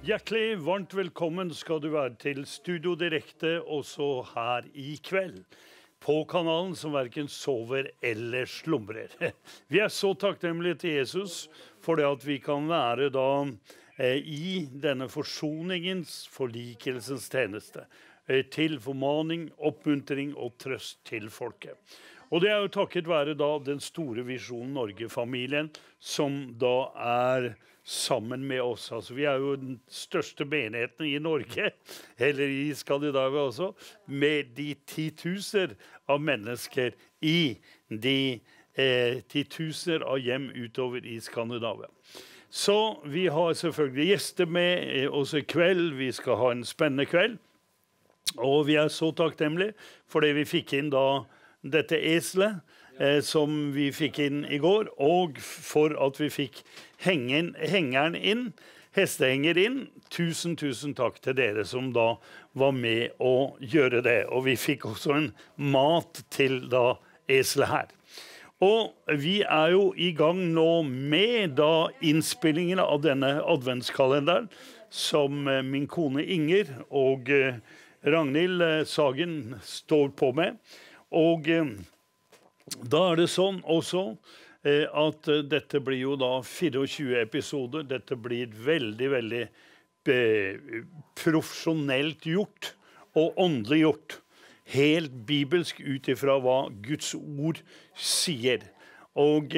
Hjertelig, varmt velkommen skal du være til Studio Direkte, også her i kveld. På kanalen som hverken sover eller slumrer. Vi så takknemlige til Jesus for det at vi kan være da i denne forsoningens, forlikelsens tjeneste. Til formaning, oppmuntring og trøst til folket. Og det jo takket være da den store Visjon Norge-familien som da sammen med oss. Altså, vi jo den største menigheten i Norge, eller i Skandinavia også, med de titusener av mennesker i de titusener av hjem utover i Skandinavia. Så vi har selvfølgelig gjester med også i kveld. Vi skal ha en spennende kveld. Og vi så takknemlige for det vi fikk inn da dette eselet som vi fikk inn i går, og for at vi fikk hengeren inn, hestehenger inn. Tusen takk til dere som da var med å gjøre det. Og vi fikk også en mat til da eselet her. Og vi jo i gang nå med da innspillingen av denne adventskalenderen, som min kone Inger og Ragnhild Sagen står på med. Og da det sånn også at dette blir jo da 24 episoder. Dette blir veldig profesjonelt gjort og åndelig gjort. Helt bibelsk ut ifra hva Guds ord sier. Og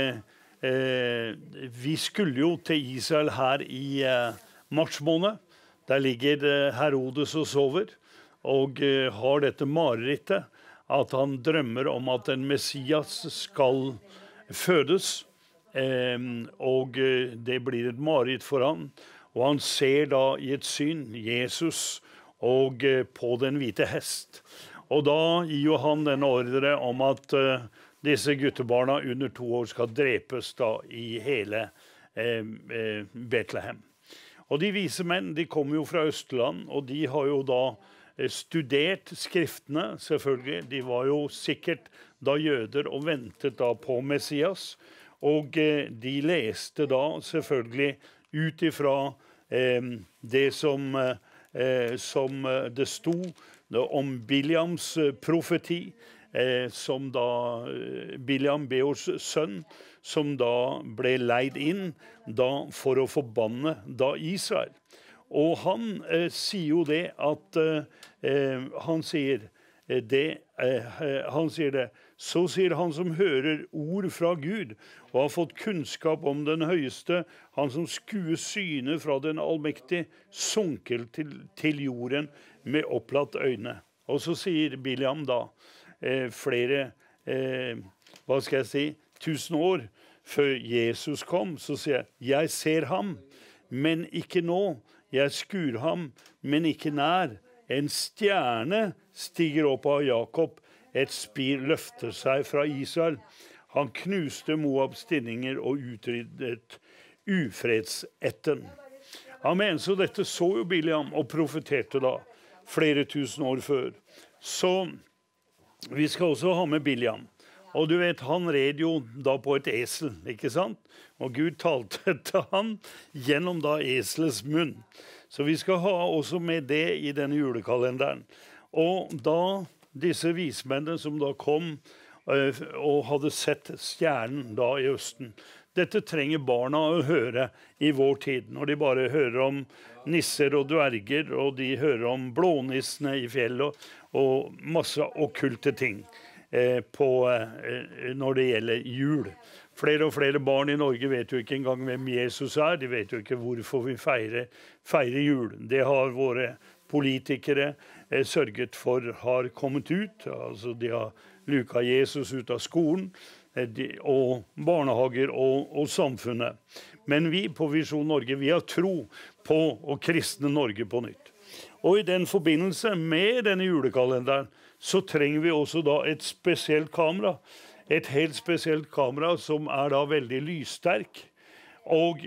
vi skulle jo til Israel her i mars måned. Der ligger Herodes og sover og har dette marerittet. At han drømmer om at en Messias skal fødes, og det blir et mareritt for han. Og han ser da i et syn Jesus og på den hvite hest. Og da gir jo han den ordre om at disse guttebarna under 2 år skal drepes da i hele Betlehem. Og de vise menn, de kommer jo fra Østland, og de har jo da studert skriftene, selvfølgelig. De var jo sikkert da jøder og ventet da på Messias. Og de leste da selvfølgelig ut ifra det som det stod om Biliams profeti, som da Biliam, Beors sønn, som da ble leid inn da for å forbanne da Israel. Og han sier jo det at han sier det, så sier han som hører ord fra Gud og har fått kunnskap om den høyeste, han som skuer syne fra den allmektige, sunker til jorden med opplatt øyne. Og så sier Biliam da, flere, hva skal jeg si, 1000 år før Jesus kom, så sier jeg ser ham, men ikke nå. Jeg skuer ham, men ikke nær. En stjerne stiger opp av Jakob. Et spir løfter seg fra Israel. Han knuste Moabs stinninger og utryddet ufredsetten. Amen, så dette så jo Biliam og profeterte da, flere tusen år før. Så vi skal også ha med Biliam. Og du vet, han red jo da på et esel, ikke sant? Og Gud talte til han gjennom da eselets munn. Så vi skal ha også med det i denne julekalenderen. Og da disse vismennene som da kom og hadde sett stjernen da i Østen. Dette trenger barna å høre i vår tid, når de bare hører om nisser og dverger, og de hører om blånissene i fjellet og masse okkulte ting når det gjelder jul. Flere og flere barn i Norge vet jo ikke engang hvem Jesus de vet jo ikke hvorfor vi feirer jul. Det har våre politikere sørget for har kommet ut, altså de har luka Jesus ut av skolen, og barnehager og samfunnet. Men vi på Visjon Norge, vi har tro på å kristne Norge på nytt. Og i den forbindelse med denne julekalenderen, så trenger vi også da et spesielt kamera. Et helt spesielt kamera som da veldig lyssterk. Og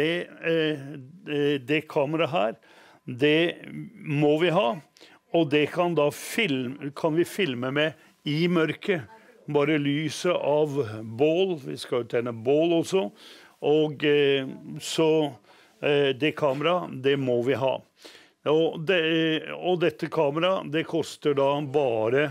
det kamera her, det må vi ha. Og det kan vi filme med i mørket. Bare lyset av bål. Vi skal jo tenne bål også. Og så det kamera, det må vi ha. Og dette kamera, det koster da bare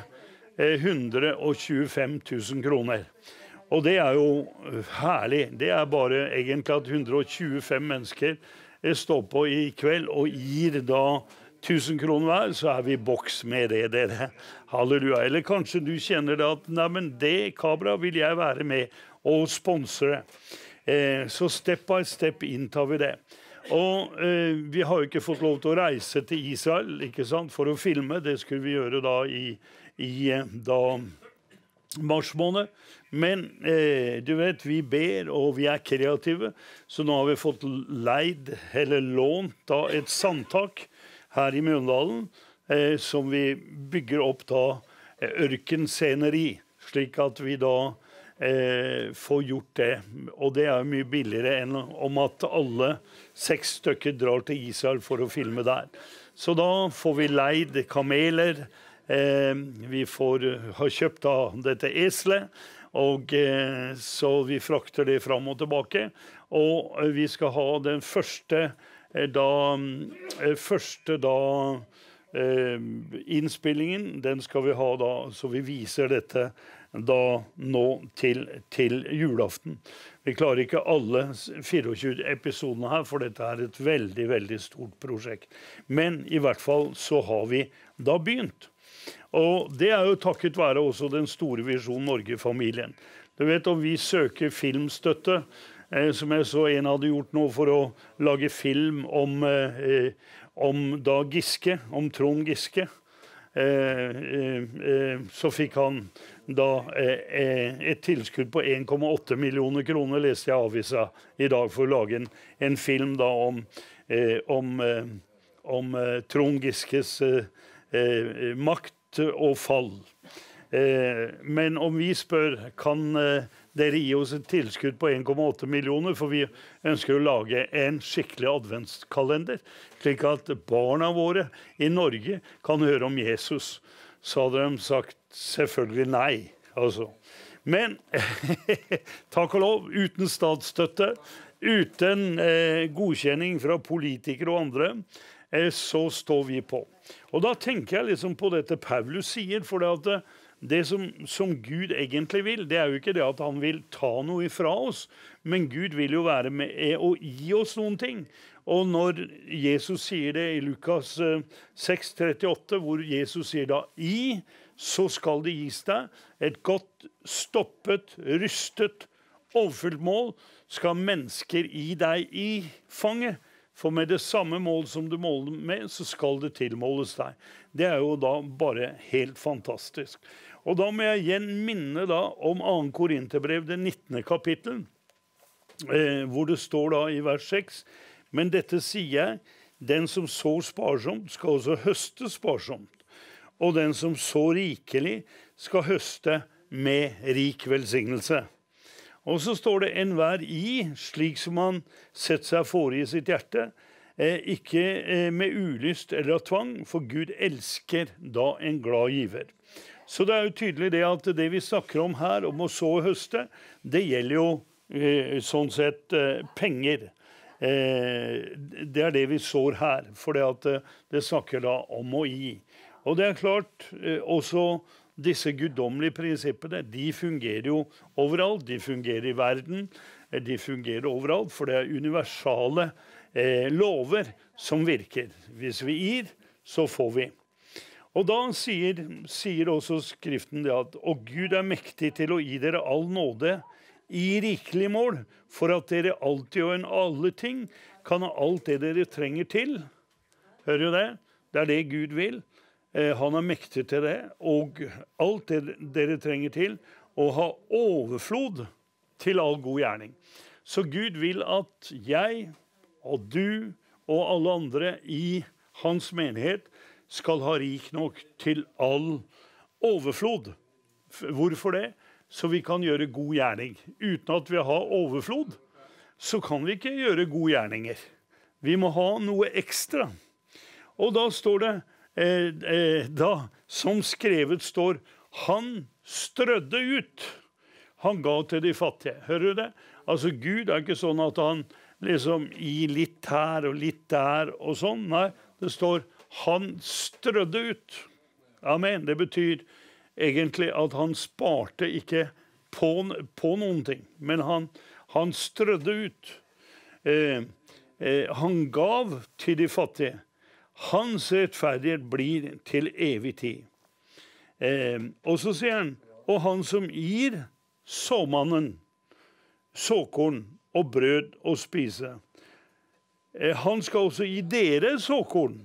125 000 kroner. Og det er jo herlig. Det er bare egentlig at 125 mennesker står på i kveld og gir da 1000 kroner hver, så er vi i boks med det, dere. Halleluja. Eller kanskje du kjenner det at, nei, men det kamera vil jeg være med og sponsre. Så step by step inntar vi det. Og vi har jo ikke fått lov til å reise til Israel, ikke sant, for å filme. Det skulle vi gjøre da i mars måned. Men du vet, vi ber og vi er kreative, så nå har vi fått leid eller lånt da et sandtak her i Mjøndalen, som vi bygger opp da ørkensceneri, slik at vi da får gjort det. Og det er mye billigere enn om at alle 6 stykker drar til Israel for å filme der. Så da får vi leid kameler, vi har kjøpt da dette eselet, og så vi frakter det fram og tilbake, og vi skal ha den første innspillingen, den skal vi ha da, så vi viser dette da nå til julaften. Vi klarer ikke alle 24 episodene her, for dette er et veldig, veldig stort prosjekt. Men i hvert fall så har vi da begynt. Og det er jo takket være også den store Visjon Norge-familien. Du vet, om vi søker filmstøtte, som jeg så en hadde gjort nå for å lage film om da Giske, om Trond Giske, så fikk han da et tilskudd på 1,8 millioner kroner, leste jeg avisa i dag, for å lage en film da om Trond Giskes makt og fall. Men om vi spør, kan dere gi oss et tilskudd på 1,8 millioner, for vi ønsker å lage en skikkelig adventskalender, slik at barna våre i Norge kan høre om Jesus. Så hadde de sagt selvfølgelig nei, altså. Men takk og lov, uten statsstøtte, uten godkjenning fra politikere og andre, så står vi på. Og da tenker jeg liksom på dette Paulus sier, for det som Gud egentlig vil, det er jo ikke det at han vil ta noe ifra oss, men Gud vil jo være med og gi oss noen ting. Og når Jesus sier det i Lukas 6,38, hvor Jesus sier da, så skal det gis deg et godt stoppet, rystet, overfylt mål, skal mennesker i deg i fanget. For med det samme mål som du måler med, så skal det tilmåles deg. Det er jo da bare helt fantastisk. Og da må jeg igjen minne da om 2. Korinterbrev, det 19. kapittel, hvor det står da i vers 6, men dette sier jeg, den som sår sparsomt skal også høste sparsomt, og den som sår rikelig skal høste med rik velsignelse. Og så står det enhver slik som han setter seg for i sitt hjerte, ikke med ulyst eller av tvang, for Gud elsker da en glad giver. Så det er jo tydelig det at det vi snakker om her, om å så og høste, det gjelder jo sånn sett penger. Det er det vi sår her, for det snakker da om å gi. Og det er klart, også disse guddommelige prinsippene, de fungerer jo overalt. De fungerer i verden, de fungerer overalt, for det er universale lover som virker. Hvis vi gir, så får vi. Og da sier også Skriften det at «Og Gud er mektig til å gi dere all nåde i rikelig mål, for at dere alltid og en alle ting kan ha alt det dere trenger til». Hører du det? Det er det Gud vil. Han er mektig til det, og alt det dere trenger til, å ha overflod til all god gjerning. Så Gud vil at jeg og du og alle andre i hans menighet skal ha rik nok til all overflod. Hvorfor det? Så vi kan gjøre god gjerning. Uten at vi har overflod, så kan vi ikke gjøre gode gjerninger. Vi må ha noe ekstra. Og da står det, som skrevet står, han strødde ut. Han ga til de fattige. Hører du det? Altså Gud er ikke sånn at liksom gi litt her og litt der og sånn. Nei, det står han strødde ut. Amen. Det betyr egentlig at han sparte ikke på noen ting, men han strødde ut. Han gav til de fattige. Hans rettferdighet blir til evig tid. Og så sier han, og han som gir såmannen såkorn og brød å spise, han skal også gi dere såkorn,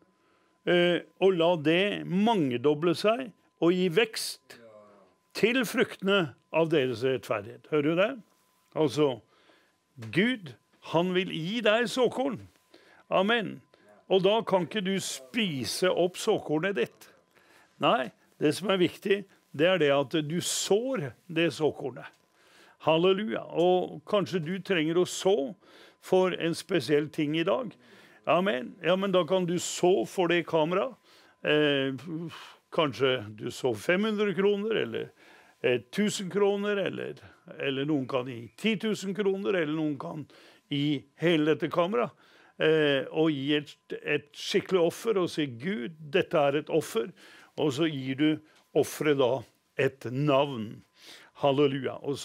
og la det mangedoble seg og gi vekst til fruktene av deres rettferdighet. Hører du det? Altså, Gud, han vil gi deg såkorn. Amen. Og da kan ikke du spise opp såkornet ditt. Nei, det som er viktig, det er det at du sår det såkornet. Halleluja. Og kanskje du trenger å så for en spesiell ting i dag. Amen. Ja, men da kan du så for det kamera. Kanskje du så 500 kroner, eller 1000 kroner, eller noen kan gi 10 000 kroner, eller noen kan gi hele dette kamera. Og gi et skikkelig offer og si, Gud, dette er et offer. Og så gir du offeret da et navn. Halleluja. Og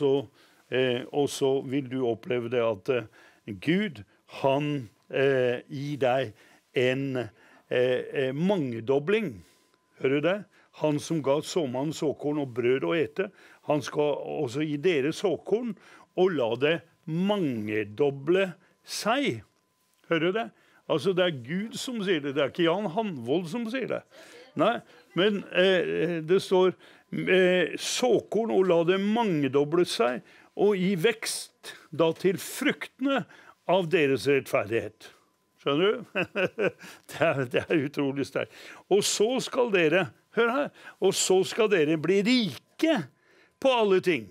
så vil du oppleve det at Gud, han gir deg en mangedobling. Hører du det? Han som ga såmannen såkorn og brød å ete, han skal også gi dere såkorn og la det mangedoble seg. Hører du det? Altså det er Gud som sier det, det er ikke Jan Hanvold som sier det. Nei, men det står såkorn og la det mangedoble seg og gi vekst da til fruktene av deres rettferdighet. Skjønner du? Det er utrolig sterkt. Og så skal dere, hør her, og så skal dere bli rike på alle ting.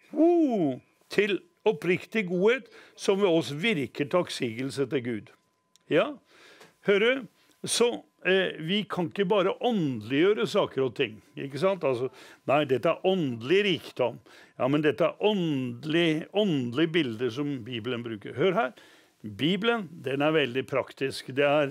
Til oppriktig godhet som ved oss virker takksigelse til Gud. Ja, hører du? Så vi kan ikke bare åndeliggjøre saker og ting, ikke sant? Altså, nei, dette er åndelig rikdom. Ja, men dette er åndelig bilder som Bibelen bruker. Hør her, Bibelen, den er veldig praktisk.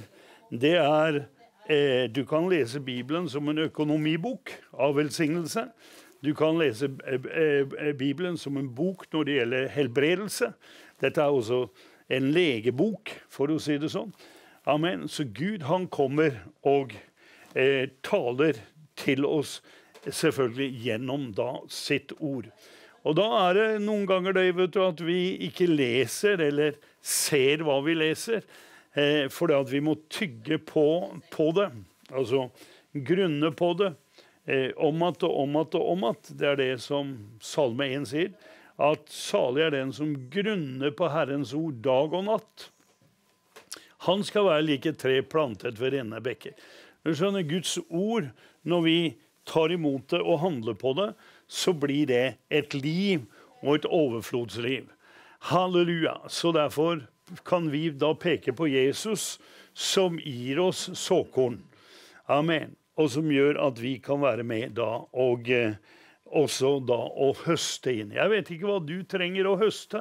Du kan lese Bibelen som en økonomibok av velsignelse. Du kan lese Bibelen som en bok når det gjelder helbredelse. Dette er også en legebok, for å si det sånn. Amen. Så Gud, han kommer og taler til oss selvfølgelig gjennom da sitt ord. Og da er det noen ganger det, vet du, at vi ikke leser eller ser hva vi leser, fordi at vi må tygge på det. Altså grunne på det. Om at det er det som Salme 1 sier, at salig er den som grunner på Herrens ord dag og natt. Han skal være like tre plantet ved rene bekker. Du skjønner, Guds ord, når vi tar imot det og handler på det, så blir det et liv og et overflodsliv. Halleluja. Så derfor kan vi da peke på Jesus som gir oss såkorn. Amen. Og som gjør at vi kan være med da, og også da å høste inn. Jeg vet ikke hva du trenger å høste,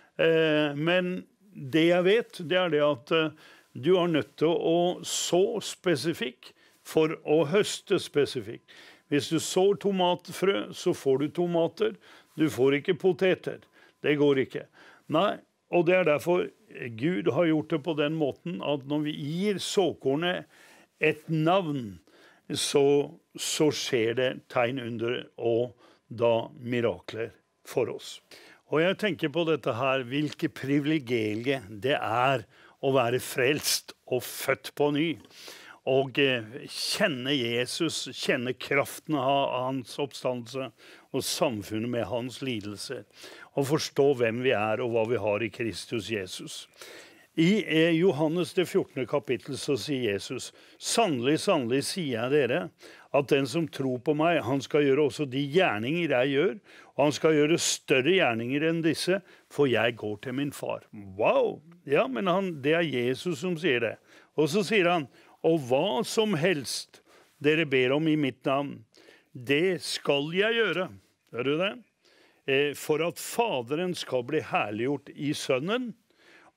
men det jeg vet, det er det at du er nødt til å så spesifikk for å høste spesifikk. Hvis du sår tomatfrø, så får du tomater. Du får ikke poteter. Det går ikke. Nei, og det er derfor Gud har gjort det på den måten at når vi gir såkornet et navn, så skjer det tegn under og da mirakler for oss. Og jeg tenker på dette her, hvilke privilegier det er å være frelst og født på ny. Og kjenne Jesus, kjenne kraften av hans oppstandelse og samfunnet med hans lidelser. Og forstå hvem vi er og hva vi har i Kristus Jesus. I Johannes det 14. kapittel så sier Jesus, sannelig, sannelig sier jeg dere, at den som tror på meg, han skal gjøre også de gjerninger jeg gjør, og han skal gjøre større gjerninger enn disse, for jeg går til min far. Wow! Ja, men det er Jesus som sier det. Og så sier han, og hva som helst dere ber om i mitt navn, det skal jeg gjøre. Hører du det? For at Faderen skal bli herliggjort i Sønnen,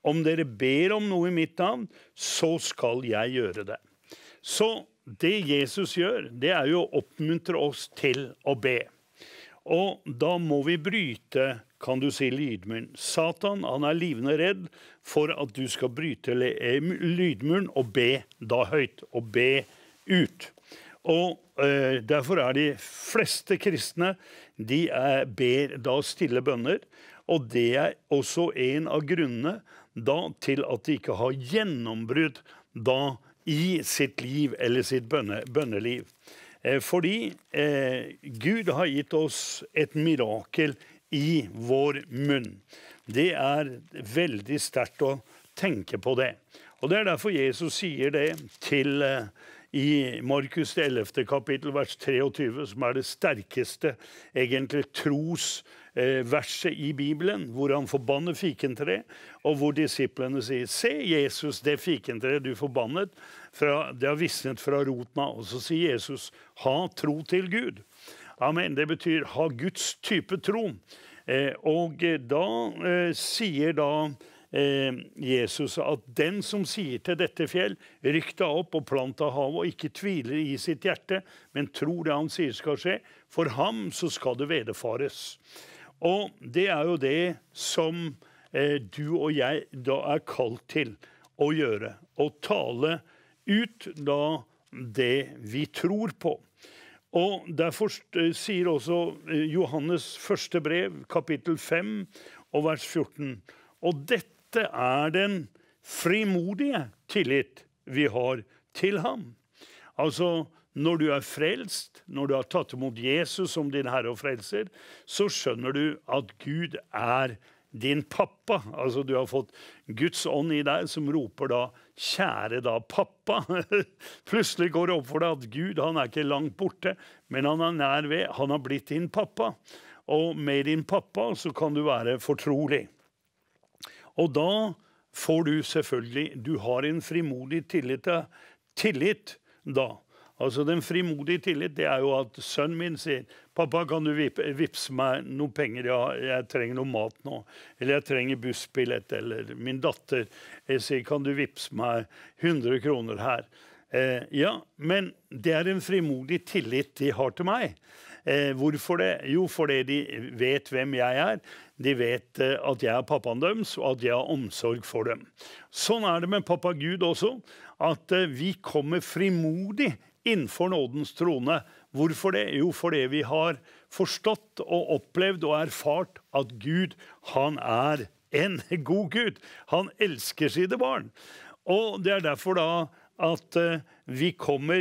om dere ber om noe i mitt navn, så skal jeg gjøre det. Så det Jesus gjør, det er jo å oppmuntre oss til å be. Og da må vi bryte, kan du si, lydmuren. Satan, han er livende redd for at du skal bryte lydmuren og be da høyt, og be ut. Og derfor er de fleste kristne, de ber da stille bønner, og det er også en av grunnene da til at de ikke har gjennombrudd da i sitt liv eller sitt bønneliv. Fordi Gud har gitt oss et mirakel i vår munn. Det er veldig sterkt å tenke på det. Og det er derfor Jesus sier det til i Markus 11. kapittel, vers 23, som er det sterkeste egentlig trosverset i Bibelen, hvor han forbanner fikentre, og hvor disiplene sier, se Jesus, det fikentre du forbannet, det har visnet fra roten av. Og så sier Jesus, ha tro til Gud. Amen, det betyr ha Guds type tro. Og da sier da Jesus at den som sier til dette fjell, rykk deg opp og plant av havet, og ikke tviler i sitt hjerte, men tror det han sier skal skje, for ham så skal det vederfares. Og det er jo det som du og jeg da er kalt til å gjøre, å tale ut da det vi tror på. Og derfor sier også Johannes første brev, kapittel 5 og vers 14, og dette er den frimodige tillit vi har til ham. Altså, når du er frelst, når du har tatt imot Jesus som din Herre og frelser, så skjønner du at Gud er din pappa. Altså, du har fått Guds ånd i deg som roper da, kjære da pappa. Plutselig går det opp for deg at Gud, han er ikke langt borte, men han er nær ved, han har blitt din pappa. Og med din pappa så kan du være fortrolig. Og da får du selvfølgelig, du har en frimodig tillit da. Altså den frimodige tillit, det er jo at sønnen min sier, pappa, kan du vipse meg noen penger? Ja, jeg trenger noe mat nå. Eller jeg trenger bussbillett. Eller min datter sier, kan du vipse meg 100 kroner her? Ja, men det er en frimodig tillit de har til meg. Hvorfor det? Jo, fordi de vet hvem jeg er. De vet at jeg er pappaen deres, og at jeg har omsorg for dem. Sånn er det med pappa Gud også, at vi kommer frimodig innenfor nådens trone. Hvorfor det? Jo, fordi vi har forstått og opplevd og erfart at Gud, han er en god Gud. Han elsker sine barn. Og det er derfor da at vi kommer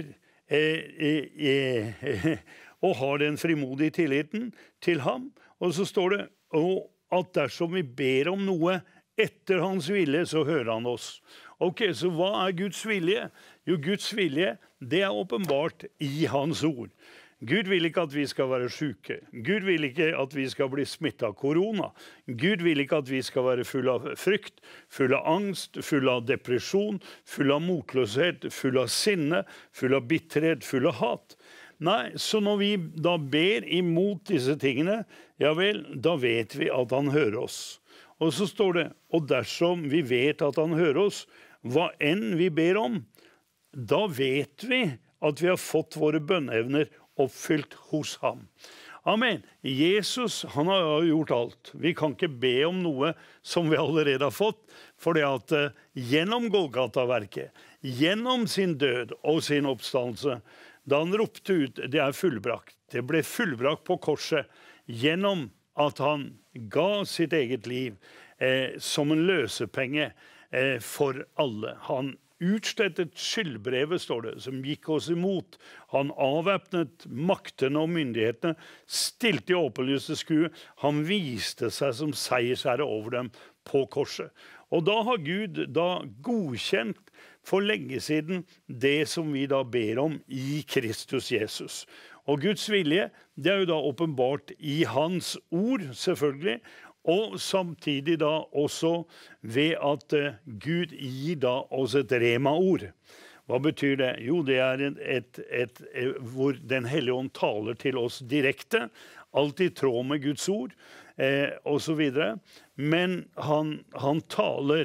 og har den frimodige tilliten til ham. Og så står det at dersom vi ber om noe etter hans vilje, så hører han oss. Ok, så hva er Guds vilje? Jo, Guds vilje, det er åpenbart i hans ord. Gud vil ikke at vi skal være syke. Gud vil ikke at vi skal bli smittet av korona. Gud vil ikke at vi skal være full av frykt, full av angst, full av depresjon, full av motløshet, full av sinne, full av bitterhet, full av hat. Nei, så når vi da ber imot disse tingene, ja vel, da vet vi at han hører oss. Og så står det, og dersom vi vet at han hører oss, hva enn vi ber om, da vet vi at vi har fått våre bønneevner oppfylt hos ham. Amen. Jesus, han har gjort alt. Vi kan ikke be om noe som vi allerede har fått, for det at gjennom Golgata-verket, gjennom sin død og sin oppstandelse, da han ropte ut, det er fullbrakt. Det ble fullbrakt på korset gjennom at han ga sitt eget liv som en løsepenge for alle. Han utstettet skyldbrevet, står det, som gikk oss imot. Han avvæpnet maktene og myndighetene, stilte i åpenlyse skue. Han viste seg som seiersherre over dem på korset. Og da har Gud da godkjent for lenge siden det som vi da ber om i Kristus Jesus. Og Guds vilje, det er jo da åpenbart i hans ord, selvfølgelig, og samtidig da også ved at Gud gir da oss et rema-ord. Hva betyr det? Jo, det er hvor Den Hellige Ånd taler til oss direkte, alltid i tråd med Guds ord, og så videre. Men han taler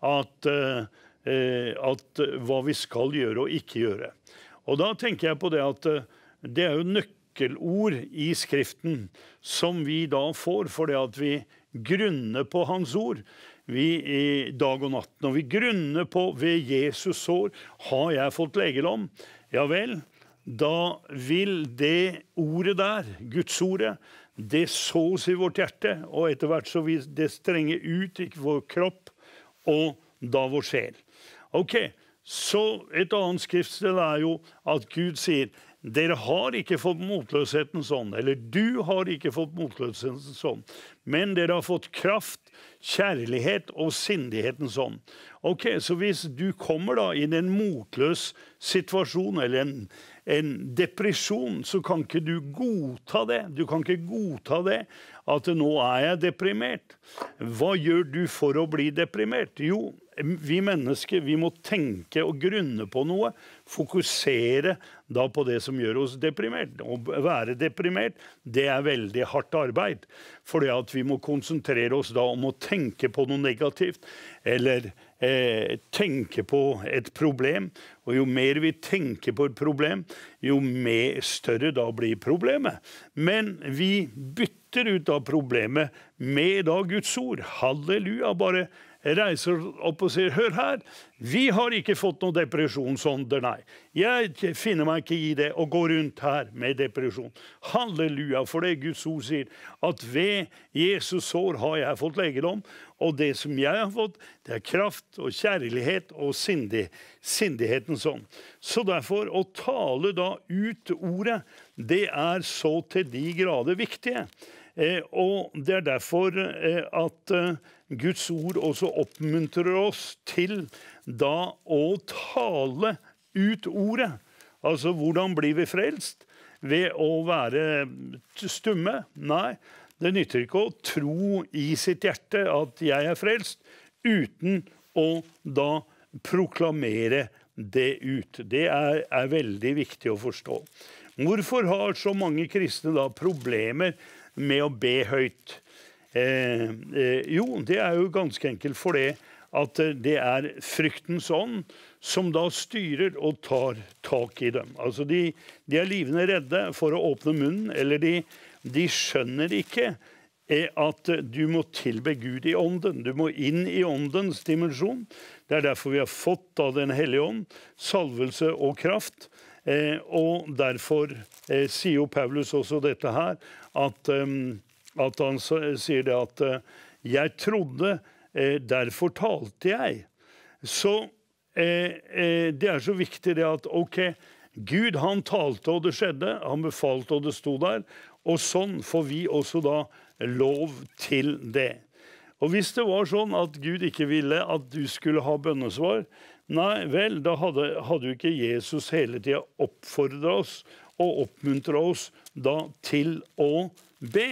hva vi skal gjøre og ikke gjøre. Og da tenker jeg på det at det jo nøkkelord i Skriften som vi da får, for det at vi grunner på hans ord. Vi i dag og natt, når vi grunner på ved Jesus sår, har jeg fått legedom. Ja vel, da vil det ordet der, Guds ordet, det sås i vårt hjerte, og etter hvert så vil det strenge ut i vår kropp, og da vår sjel. Ok, så et annet skriftsted jo at Gud sier, dere har ikke fått motløsheten sånn, eller du har ikke fått motløsheten sånn, men dere har fått kraft, kjærlighet og sindigheten sånn. Ok, så hvis du kommer da i en motløs situasjon, eller en depresjon, så kan ikke du godta det. Du kan ikke godta det at nå jeg deprimert. Hva gjør du for å bli deprimert? Jo, vi mennesker, vi må tenke og grunne på noe, fokusere da på det som gjør oss deprimert. Å være deprimert, det veldig hardt arbeid, fordi at vi må konsentrere oss da om å tenke på noe negativt, eller tenke på et problem, og jo mer vi tenker på et problem, jo større da blir problemet. Men vi bytter ut av problemet med da Guds ord. Halleluja, bare reiser opp og sier, hør her, vi har ikke fått noen depresjon sånn, nei. Jeg finner meg ikke i det å gå rundt her med depresjon. Halleluja, for det Guds ord sier, at ved Jesus sår har jeg fått legedom, og det som jeg har fått, det kraft og kjærlighet og sindigheten sånn. Så derfor, å tale da ut ordet, det så til de grader viktige. Og det derfor at Guds ord også oppmuntrer oss til da å tale ut ordet. Altså, hvordan blir vi frelst? Ved å være stumme? Nei, det nytter ikke å tro i sitt hjerte at jeg frelst, uten å da proklamere det ut. Det veldig viktig å forstå. Hvorfor har så mange kristne da problemer med å be høyt? Jo, det jo ganske enkelt for det at det fryktens ånd som da styrer og tar tak i dem. Altså de livende redde for å åpne munnen, eller de skjønner ikke at du må tilbe Gud i ånden. Du må inn i åndens dimensjon. Det derfor vi har fått av den hellige ånd, salvelse og kraft. Og derfor sier jo Paulus også dette her, at han sier det at jeg trodde, derfor talte jeg. Så det så viktig det at, ok, Gud han talte og det skjedde, han befalte og det stod der, og sånn får vi også da lov til det. Og hvis det var sånn at Gud ikke ville at du skulle ha bønnesvar, nei vel, da hadde jo ikke Jesus hele tiden oppfordret oss og oppmuntret oss da til å be.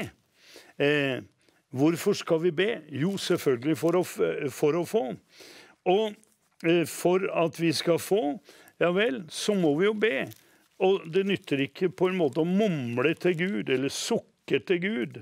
Hvorfor skal vi be? Jo, selvfølgelig for å få. Og for at vi skal få, ja vel, så må vi jo be. Og det nytter ikke på en måte å mumle til Gud, eller sukke til Gud,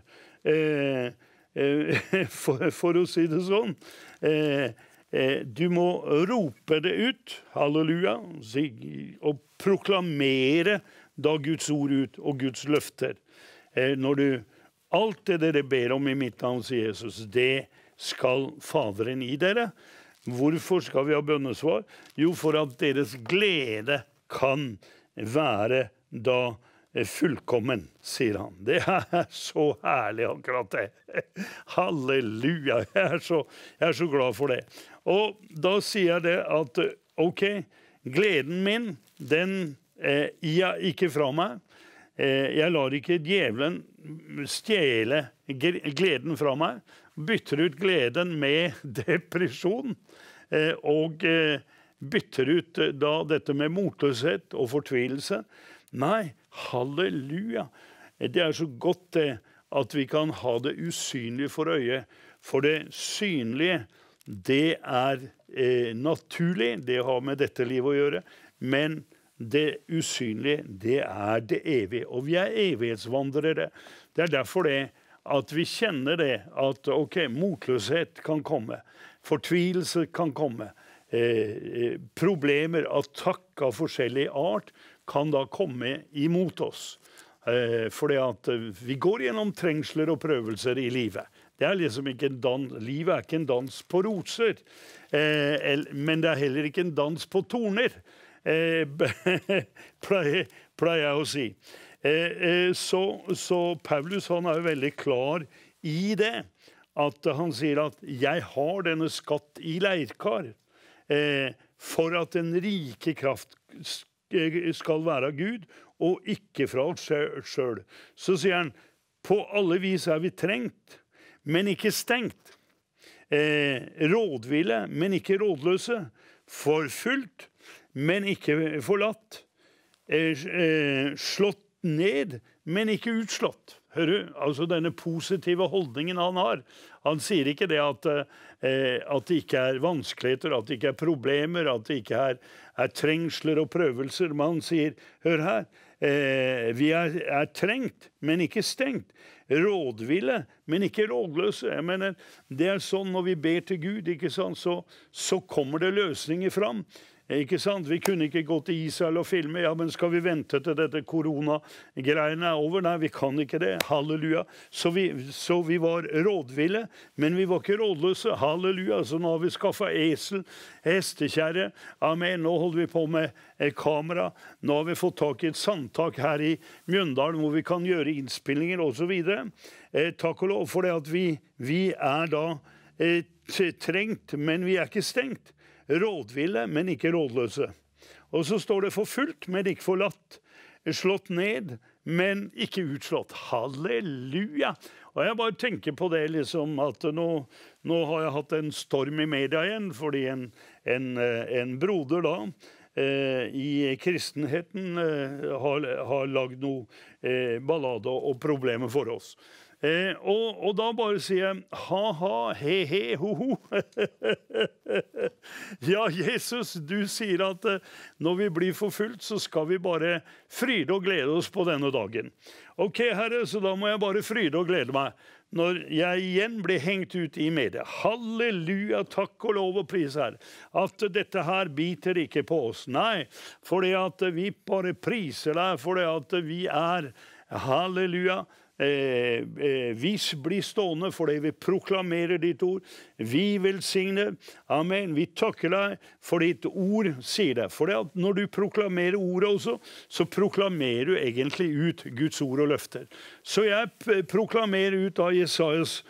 for å si det sånn. Du må rope det ut, halleluja, og proklamere da Guds ord ut, og Guds løfter. Når alt det dere ber om i mitt navn, sier Jesus, det skal Faderen i dere. Hvorfor skal vi ha bønnesvar? Jo, for at deres glede kan være da fullkommen, sier han. Det så herlig akkurat det. Halleluja, jeg så glad for det. Og da sier jeg det at, ok, gleden min, den ikke fra meg. Jeg lar ikke djevelen stjele gleden fra meg, bytter ut gleden med depresjon, og bytter ut da dette med motløshet og fortvilelse. Nei, halleluja. Det så godt det at vi kan ha det usynlige for øyet, for det synlige, det naturlig, det har med dette livet å gjøre, men det usynlige, det det evige, og vi evighetsvandrere. Det derfor det at vi kjenner det, at ok, motløshet kan komme, fortvilelse kan komme, problemer, attakk av forskjellig art kan da komme imot oss. Fordi at vi går gjennom trengsler og prøvelser i livet. Det er liksom ikke livet er ikke en dans på roser, men det er heller ikke en dans på torner, pleier jeg å si. Så Paulus han er jo veldig klar i det, at han sier at jeg har denne skatt i leirkar, for at den rike kraft skal være av Gud, og ikke fra oss selv. Så sier han, på alle vis er vi trengt, men ikke stengt. Rådville, men ikke rådløse. Forfulgt, men ikke forlatt. Slått ned, men ikke utslått. Hører du? Altså denne positive holdningen han har. Han sier ikke det at det ikke er vanskeligheter, at det ikke er problemer, at det ikke er trengsler og prøvelser. Men han sier, hør her, vi er trengt, men ikke stengt. Rådville, men ikke rådløse. Jeg mener, det er sånn når vi ber til Gud, ikke sant, så kommer det løsninger fram. Ikke sant? Vi kunne ikke gå til Israel og filme. Ja, men skal vi vente til dette koronagreiene er over? Nei, vi kan ikke det. Halleluja. Så vi var rådville, men vi var ikke rådløse. Halleluja. Så nå har vi skaffet esel, hestekjerre. Amen. Nå holder vi på med kamera. Nå har vi fått tak i et sandtak her i Mjøndalen, hvor vi kan gjøre innspillinger og så videre. Takk og lov for det at vi er da trengt, men vi er ikke stengt. Rådville, men ikke rådløse. Og så står det forfulgt, men ikke forlatt. Slått ned, men ikke utslått. Halleluja! Og jeg bare tenker på det liksom, at nå har jeg hatt en storm i media igjen, fordi en broder da, i kristenheten har lagd noe ballade og problemer for oss. Og da bare sier jeg, ha-ha, he-he, ho-ho. Ja, Jesus, du sier at når vi blir forfulgt, så skal vi bare fryde og glede oss på denne dagen. Ok, Herre, så da må jeg bare fryde og glede meg når jeg igjen blir hengt ut i media. Halleluja, takk og lov og pris her. At dette her biter ikke på oss. Nei, fordi at vi bare priser deg, fordi at vi er, halleluja, vi blir stående fordi vi proklamerer ditt ord. Vi velsigner. Amen. Vi takker deg for ditt ord, sier det. For at når du proklamerer ordet også, så proklamerer du egentlig ut Guds ord og løfter. Så jeg proklamerer ut av Jesajas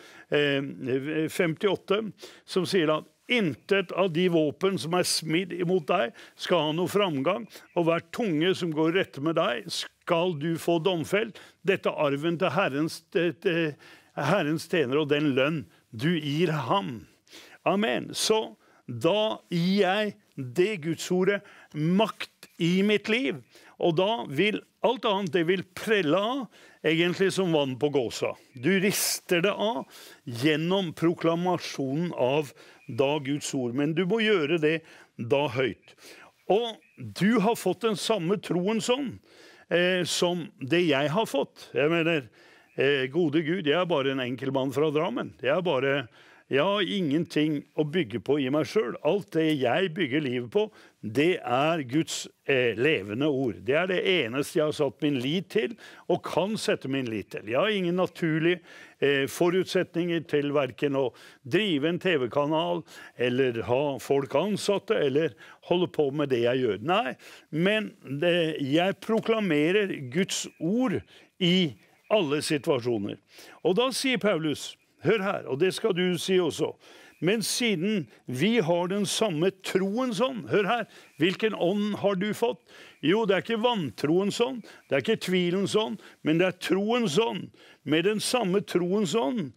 58, som sier at intet av de våpen som er smidd imot deg skal ha noe framgang, og hver tunge som går rett med deg skal du få domfelt. Dette er arven til Herrens tjener og den lønn du gir ham. Amen. Så da gir jeg det Gudsordet makt i mitt liv, og da vil alt annet det vil prelle av, egentlig som vann på gåsa. Du rister det av gjennom proklamasjonen av da Guds ord, men du må gjøre det da høyt. Og du har fått den samme troen sånn, som det jeg har fått. Jeg mener, gode Gud, jeg er bare en enkel mann fra Drammen. Jeg har ingenting å bygge på i meg selv. Alt det jeg bygger livet på, det er Guds levende ord. Det er det eneste jeg har satt min lit til, og kan sette min lit til. Jeg har ingen naturlige forutsetninger til hverken å drive en TV-kanal, eller ha folk ansatte, eller holde på med det jeg gjør. Nei, men jeg proklamerer Guds ord i alle situasjoner. Og da sier Paulus, hør her, og det skal du si også. Men siden vi har den samme troen sånn, hør her, hvilken ånd har du fått? Jo, det er ikke vantroen sånn, det er ikke tvilen sånn, men det er troen sånn. Med den samme troen sånn,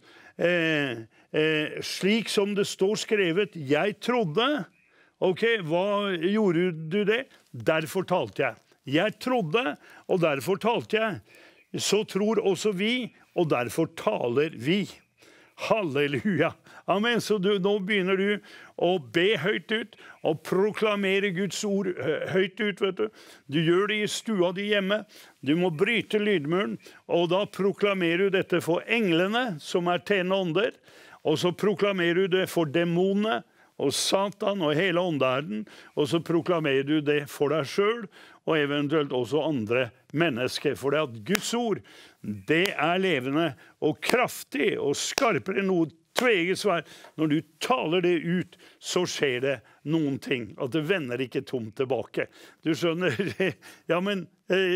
slik som det står skrevet, jeg trodde. Ok, hva gjorde du det? Derfor talte jeg. Jeg trodde, og derfor talte jeg. Så tror også vi, og derfor taler vi. Halleluja. Amen. Så nå begynner du å be høyt ut og proklamere Guds ord høyt ut, vet du. Du gjør det i stua di hjemme. Du må bryte lydmuren, og da proklamerer du dette for englene, som tjenende ånder, og så proklamerer du det for demonene, og Satan og hele åndverden, og så proklamerer du det for deg selv, og eventuelt også andre mennesker. For det at Guds ord, det levende og kraftig og skarpere enn noe tveget sverd. Når du taler det ut, så skjer det noen ting. At det vender ikke tomt tilbake. Du skjønner, ja, men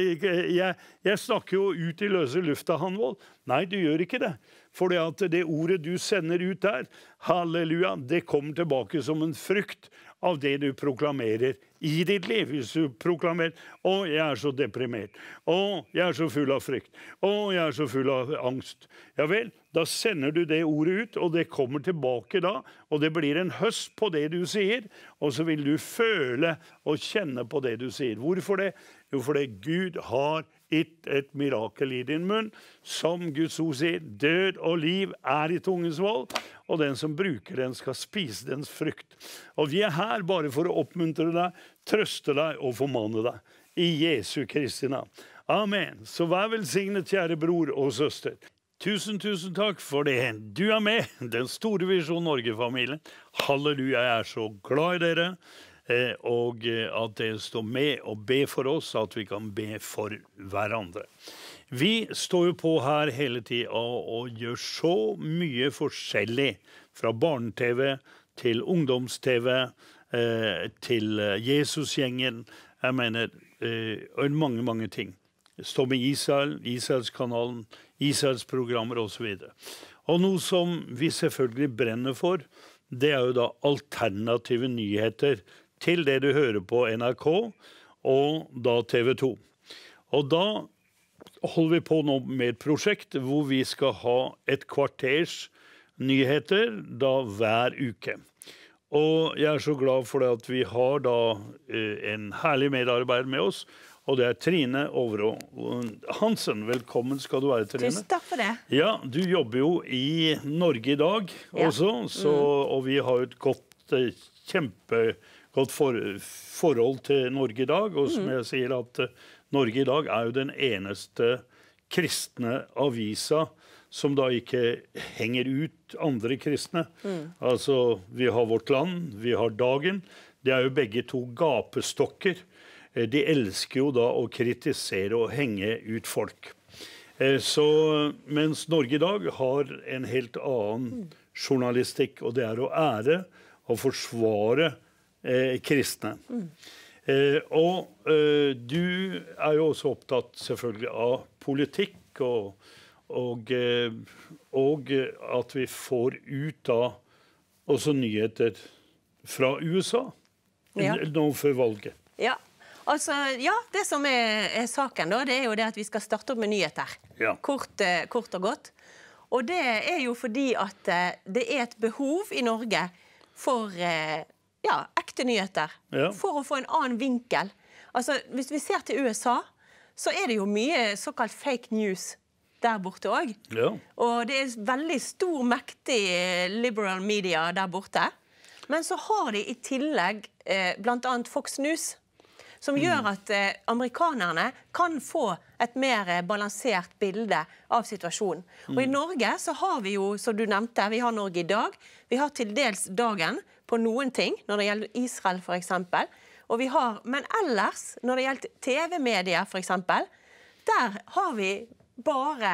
jeg snakker jo ut i løse lufta, Hanvold. Nei, du gjør ikke det. For det at det ordet du sender ut der, halleluja, det kommer tilbake som en frukt av det du proklamerer i ditt liv. Hvis du proklamerer, å, jeg så deprimert, å, jeg så full av frykt, å, jeg så full av angst. Ja vel, da sender du det ordet ut, og det kommer tilbake da, og det blir en høst på det du sier, og så vil du føle og kjenne på det du sier. Hvorfor det? Jo, fordi Gud har et mirakel i din munn, som Guds ord sier, død og liv i tungens vold, og den som bruker den skal spise dens frukt. Og vi her bare for å oppmuntre deg, trøste deg og formane deg, i Jesu Kristi navn. Amen. Så vær velsignet, kjære bror og søster. Tusen takk for det. Du med, den store Visjon Norge-familien. Halleluja, jeg så glad i dere. Og at dere står med og ber for oss, at vi kan be for hverandre. Vi står jo på her hele tiden og gjør så mye forskjellig, fra barne-TV til ungdoms-TV, til Jesusgjengen, jeg mener, og mange ting. Står med Israel, Israelskanalen, Israelsprogrammer og så videre. Og noe som vi selvfølgelig brenner for, det jo da alternative nyheter til det du hører på NRK, og da TV 2. Og da holder vi på nå med et prosjekt hvor vi skal ha et kvarters nyheter da hver uke. Og jeg så glad for det at vi har da en herlig medarbeider med oss, og det Trine Overå Hansen. Velkommen skal du være, Trine. Tusen takk for det. Ja, du jobber jo i Norge i dag også, så, og vi har jo et kjempegodt forhold til Norge i dag, og som jeg sier at Norge i dag jo den eneste kristne avisa som da ikke henger ut andre kristne. Altså, vi har Vårt Land, vi har Dagen, det jo begge to gapestokker. De elsker jo da å kritisere og henge ut folk. Så mens Norge i dag har en helt annen journalistikk, og det å ære og forsvare kristne. Og du jo også opptatt selvfølgelig av politikk, og at vi får ut da også nyheter fra USA nå før valget. Ja. Altså, ja, det som saken da, det jo det at vi skal starte opp med nyheter. Ja. Kort og godt. Og det jo fordi at det et behov i Norge for ekte nyheter. Ja. For å få en annen vinkel. Altså, hvis vi ser til USA, så det jo mye såkalt fake news der borte også. Ja. Og det veldig stor, mektig liberal media der borte. Men så har de i tillegg blant annet Fox News, som gjør at amerikanerne kan få et mer balansert bilde av situasjonen. Og i Norge så har vi jo, som du nevnte, vi har Norge i dag. Vi har til dels Dagen på noen ting, når det gjelder Israel for eksempel. Og vi har, men ellers, når det gjelder TV-medier for eksempel, der har vi bare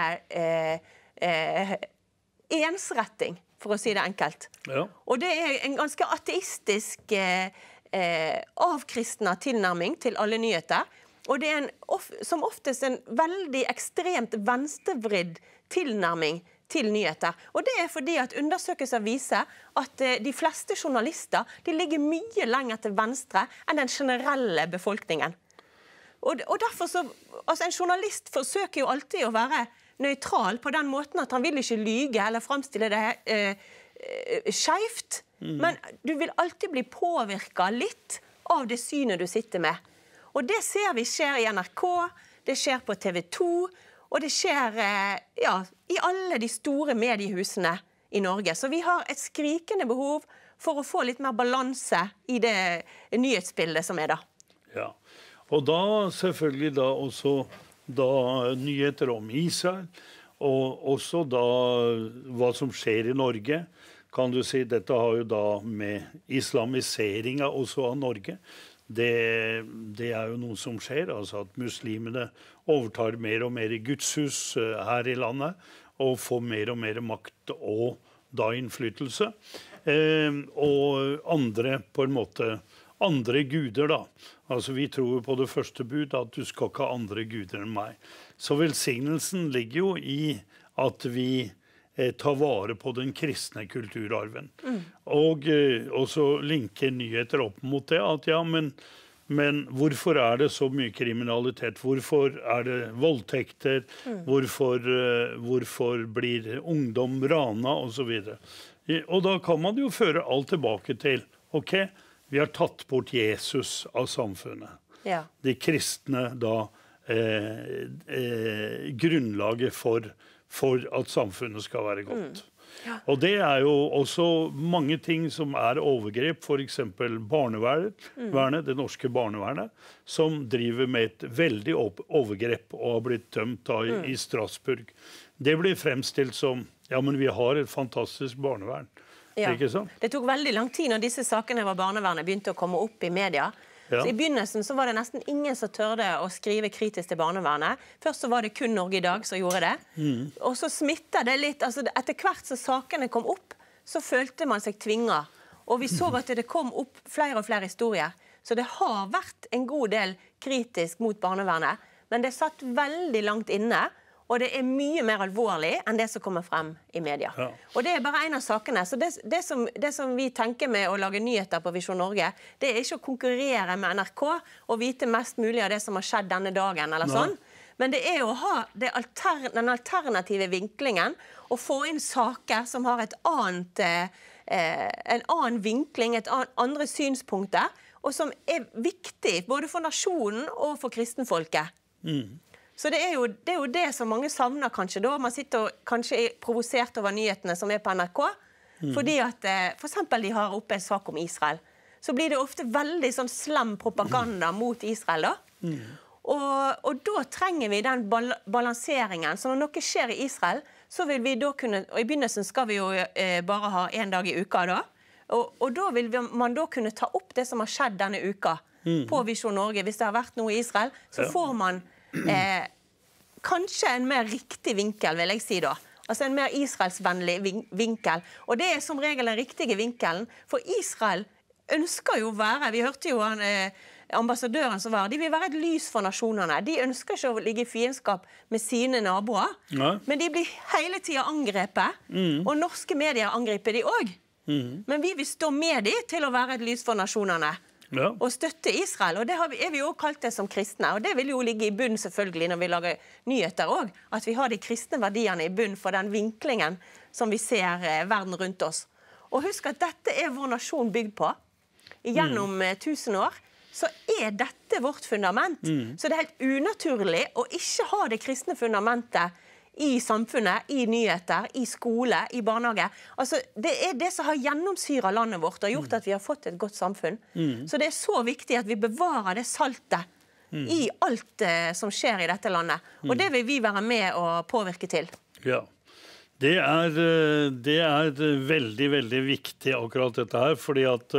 ensretting, for å si det enkelt. Ja. Og det en ganske ateistisk avkristna tilnærming til alle nyheter, og det som oftest en veldig ekstremt venstrevridd tilnærming til nyheter. Og det fordi at undersøkelser viser at de fleste journalister de ligger mye lenger til venstre enn den generelle befolkningen. Og derfor så, altså en journalist forsøker jo alltid å være nøytral på den måten at han vil ikke lyge eller fremstille det skjevt, men du vil alltid bli påvirket litt av det synet du sitter med. Og det ser vi skjer i NRK, det skjer på TV 2, og det skjer i alle de store mediehusene i Norge. Så vi har et skrikende behov for å få litt mer balanse i det nyhetsbildet som da. Ja, og da selvfølgelig da også nyheter om Israel, og også da hva som skjer i Norge. Kan du si, dette har jo da med islamiseringen også av Norge. Det jo noe som skjer, altså at muslimene overtar mer og mer i gudshus her i landet, og får mer og mer makt og da innflytelse. Og andre på en måte, andre guder da. Altså vi tror på det første bud at du skal ikke ha andre guder enn meg. Så velsignelsen ligger jo i at vi ta vare på den kristne kulturarven. Og så linke nyheter opp mot det, at ja, men hvorfor det så mye kriminalitet? Hvorfor det voldtekter? Hvorfor blir ungdom rana, og så videre? Og da kan man jo føre alt tilbake til, ok, vi har tatt bort Jesus av samfunnet. Ja. De kristne da, grunnlaget for at samfunnet skal være godt. Ja. Og det jo også mange ting som overgrep, for eksempel barnevernet, det norske barnevernet, som driver med et veldig overgrep og har blitt dømt da i Strasbourg. Det blir fremstilt som, ja, men vi har et fantastisk barnevern. Ja. Ikke sant? Det tok veldig lang tid når disse sakene var barnevernet begynte å komme opp i media. Ja. Så i begynnelsen så var det nesten ingen som tørde å skrive kritisk til barnevernet. Først så var det kun Norge i dag som gjorde det. Og så smittet det litt. Altså etter hvert som sakene kom opp, så følte man seg tvinget. Og vi så at det kom opp flere og flere historier. Så det har vært en god del kritisk mot barnevernet. Men det satt veldig langt inne. Og det mye mer alvorlig enn det som kommer frem i media. Ja. Og det bare en av sakene. Så det som vi tenker med å lage nyheter på Visjon Norge, det ikke å konkurrere med NRK og vite mest mulig av det som har skjedd denne dagen, eller sånn. Men det å ha den alternative vinklingen og få inn saker som har en annen vinkling, andre synspunkter, og som viktig både for nasjonen og for kristenfolket. Så det jo det som mange savner kanskje da. Man sitter og kanskje provosert over nyhetene som på NRK, fordi at for eksempel de har oppe en sak om Israel. Så blir det ofte veldig sånn slem propaganda mot Israel da. Og da trenger vi den balanseringen. Så når noe skjer i Israel, så vil vi da kunne, og i begynnelsen skal vi jo bare ha en dag i uka da, og da vil man da kunne ta opp det som har skjedd denne uka på Visjon Norge. Hvis det har vært noe i Israel, så får man kanskje en mer riktig vinkel, vil jeg si da. Altså en mer israelsvennlig vinkel. Og det som regel den riktige vinkelen. For Israel ønsker jo vi hørte jo ambassadøren som de vil være et lys for nasjonene. De ønsker ikke å ligge i fiendskap med sine naboer. Ja. Men de blir hele tiden angrepet. Og norske medier angriper de også. Men vi vil stå med de til å være et lys for nasjonene. Ja. Og støtte Israel, og det vi jo kalt det som kristne, og det vil jo ligge i bunn selvfølgelig når vi lager nyheter også, at vi har de kristne verdiene i bunn for den vinklingen som vi ser verden rundt oss. Og husk at dette vår nasjon bygd på. Gjennom 1000 år så dette vårt fundament. Så det helt unaturlig å ikke ha det kristne fundamentet i samfunnet, i nyheter, i skole, i barnehage. Altså, det det som har gjennomsyret landet vårt og gjort at vi har fått et godt samfunn. Så det så viktig at vi bevarer det saltet i alt som skjer i dette landet. Og det vil vi være med å påvirke til. Ja. Det veldig, veldig viktig akkurat dette her, fordi at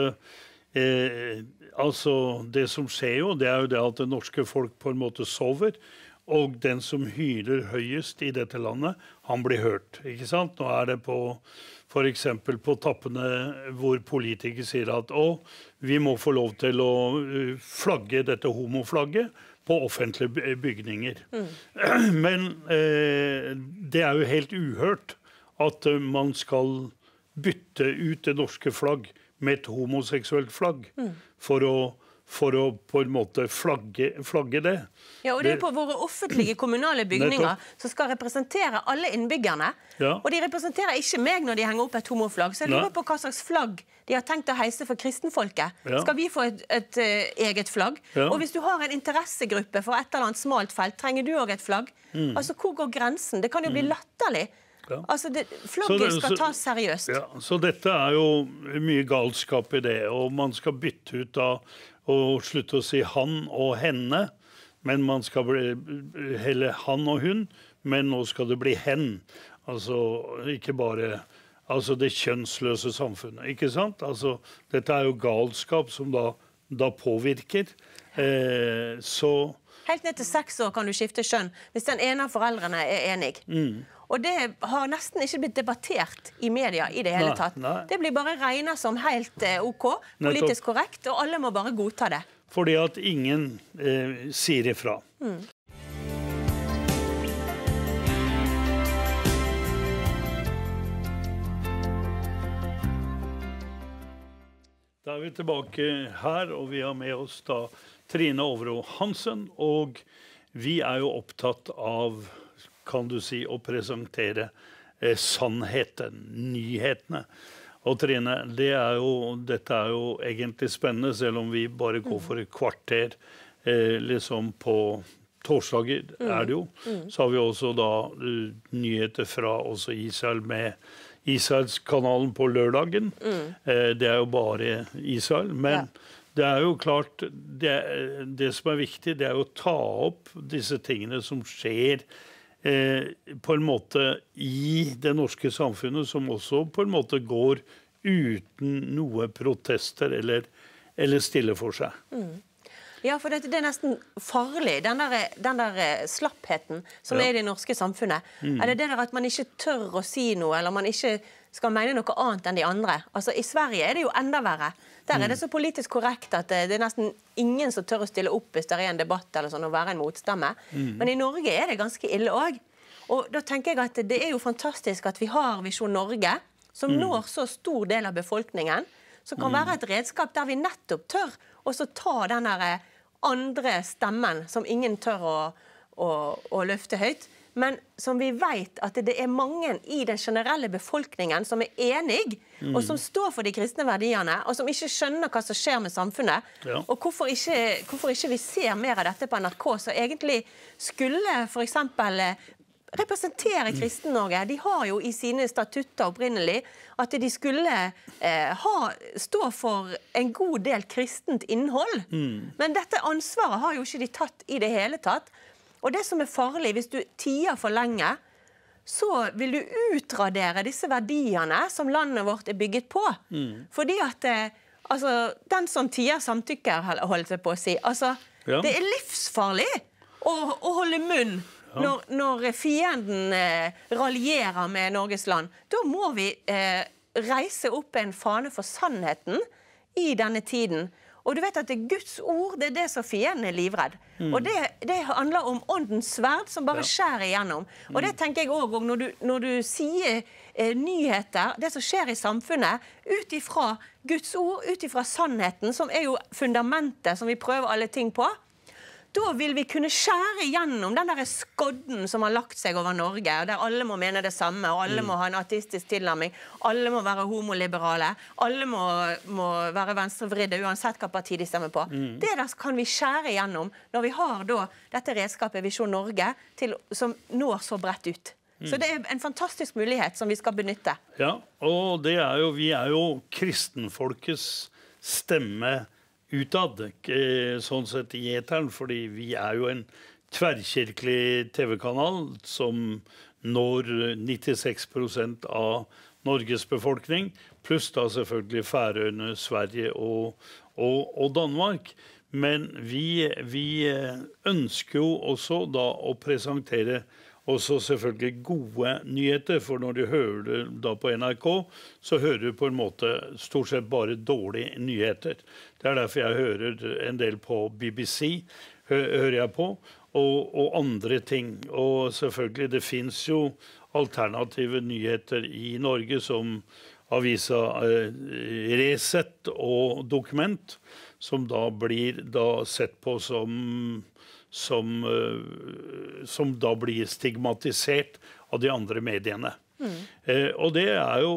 altså, det som skjer jo, det jo det at det norske folk på en måte sover, og den som hyler høyest i dette landet, han blir hørt, ikke sant? Nå det på, for eksempel på tappene hvor politikere sier at vi må få lov til å flagge dette homoflagget på offentlige bygninger. Men det jo helt uhørt at man skal bytte ut det norske flagg med et homoseksuelt flagg for å på en måte flagge det. Ja, og det på våre offentlige kommunale bygninger som skal representere alle innbyggerne. Ja. Og de representerer ikke meg når de henger opp et homoflagg. Så jeg lurer på hva slags flagg de har tenkt å heise for kristenfolket. Ja. Skal vi få et eget flagg? Ja. Og hvis du har en interessegruppe for et eller annet smalt felt, trenger du også et flagg? Altså, hvor går grensen? Det kan jo bli latterlig. Ja. Altså, flogget skal tas seriøst. Ja, så dette jo mye galskap i det, og man skal bytte ut da, og slutte å si han og henne, men man skal heller han og hun, men nå skal det bli hen. Altså, ikke bare det kjønnsløse samfunnet, ikke sant? Altså, dette jo galskap som da påvirker. Så helt ned til 6 år kan du skifte kjønn, hvis den ene av foreldrene enig. Og det har nesten ikke blitt debattert i media i det hele tatt. Nei. Det blir bare regnet som helt ok, politisk korrekt, og alle må bare godta det. Fordi at ingen sier ifra. Da vi tilbake her, og vi har med oss da Trine Overå Hansen, og vi jo opptatt av, kan du si, å presentere sannheten, nyhetene. Og Trine, dette jo egentlig spennende, selv om vi bare går for et kvarter liksom på torsdager det jo. Så har vi også da nyheter fra også Israel med Israelskanalen på lørdagen. Det jo bare Israel, men det jo klart, det som viktig, det å ta opp disse tingene som skjer på en måte i det norske samfunnet, som også på en måte går uten noe protester eller stille for seg. Ja, for det nesten farlig, den der slappheten som i det norske samfunnet. Det der at man ikke tør å si noe, eller man ikke skal mene noe annet enn de andre. Altså, i Sverige det jo enda verre. Der det så politisk korrekt at det nesten ingen som tør å stille opp hvis det en debatt eller sånn, å være en motstemme. Men i Norge det ganske ille også. Og da tenker jeg at det jo fantastisk at vi har Visjon Norge, som når så stor del av befolkningen, som kan være et redskap der vi nettopp tør å ta den der andre stemmen som ingen tør å løfte høyt, men som vi vet at det mange i den generelle befolkningen som enig, og som står for de kristne verdiene, og som ikke skjønner hva som skjer med samfunnet. Og hvorfor ikke vi ser mer av dette på NRK, så egentlig skulle for eksempel representere Kristen-Norge. De har jo i sine statutter opprinnelig at de skulle stå for en god del kristent innhold. Men dette ansvaret har jo ikke de tatt i det hele tatt. Og det som farlig, hvis du tier for lenge, så vil du utradere disse verdiene som landet vårt bygget på. Fordi at den som tier samtykker, holdt jeg på å si, det livsfarlig å holde munn når fienden raljerer med Norges land. Da må vi reise opp en fane for sannheten i denne tiden. Og du vet at Guds ord, det det som fienden livredd. Og det handler om åndens sverd som bare skjærer igjennom. Og det tenker jeg også, når du sier nyheter, det som skjer i samfunnet, ut ifra Guds ord, ut ifra sannheten, som jo fundamentet som vi prøver alle ting på, da vil vi kunne skjære igjennom den der skodden som har lagt seg over Norge, og der alle må mene det samme, og alle må ha en ateistisk tilnærming, alle må være homoliberale, alle må være venstrevridde, uansett hva parti de stemmer på. Det der kan vi skjære igjennom når vi har da dette redskapet Visjon Norge som når så bredt ut. Så det en fantastisk mulighet som vi skal benytte. Ja, og vi jo kristenfolkets stemme utad, sånn sett i eteren, fordi vi jo en tverrkirkelig TV-kanal som når 96% av Norges befolkning, pluss da selvfølgelig Færøyene, Sverige og Danmark. Men vi ønsker jo også da å presentere også selvfølgelig gode nyheter, for når du hører det da på NRK, så hører du på en måte stort sett bare dårlige nyheter. Det derfor jeg hører en del på BBC, hører jeg på, og andre ting. Og selvfølgelig, det finnes jo alternative nyheter i Norge, som avisa Resett og Dokument, som da blir sett på som da blir stigmatisert av de andre mediene. Og det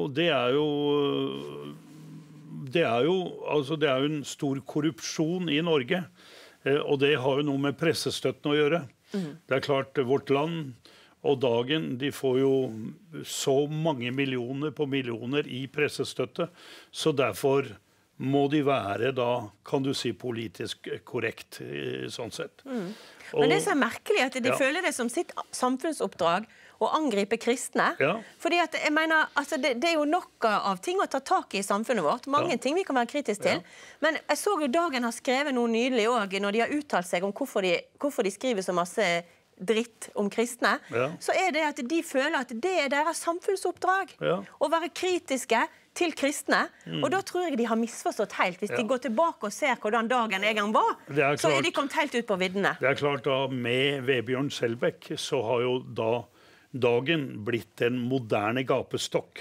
jo en stor korrupsjon i Norge, og det har jo noe med pressestøtten å gjøre. Det klart, Vårt Land Og Dagen, de får jo så mange millioner på millioner i pressestøtte, så derfor må de være da, kan du si, politisk korrekt, sånn sett. Men det som er merkelig er at de føler det som sitt samfunnsoppdrag å angripe kristne. Fordi at jeg mener, altså det er jo nok av ting å ta tak i samfunnet vårt. Mange ting vi kan være kritisk til. Men jeg så jo Dagen har skrevet noe nydelig også, når de har uttalt seg om hvorfor de skriver så masse dritt om kristne, så er det at de føler at det er deres samfunnsoppdrag å være kritiske til kristne. Og da tror jeg de har misforstått helt. Hvis de går tilbake og ser hvordan Dagen en gang var, så er de kommet helt ut på viddene. Det er klart da, med Vebjørn Selbekk så har jo da Dagen blitt en moderne gapestokk.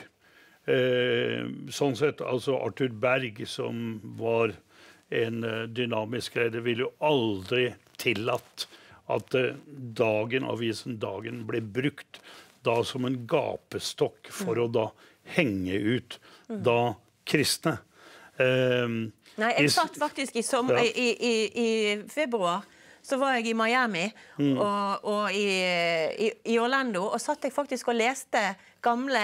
Sånn sett, altså Arthur Berg, som var en dynamisk leder, ville jo aldri tillatt at avisen Dagen ble brukt da som en gapestokk for å da henge ut da kristne. Nei, jeg satt faktisk i februar, så var jeg i Miami og i Orlando, og satt jeg faktisk og leste gamle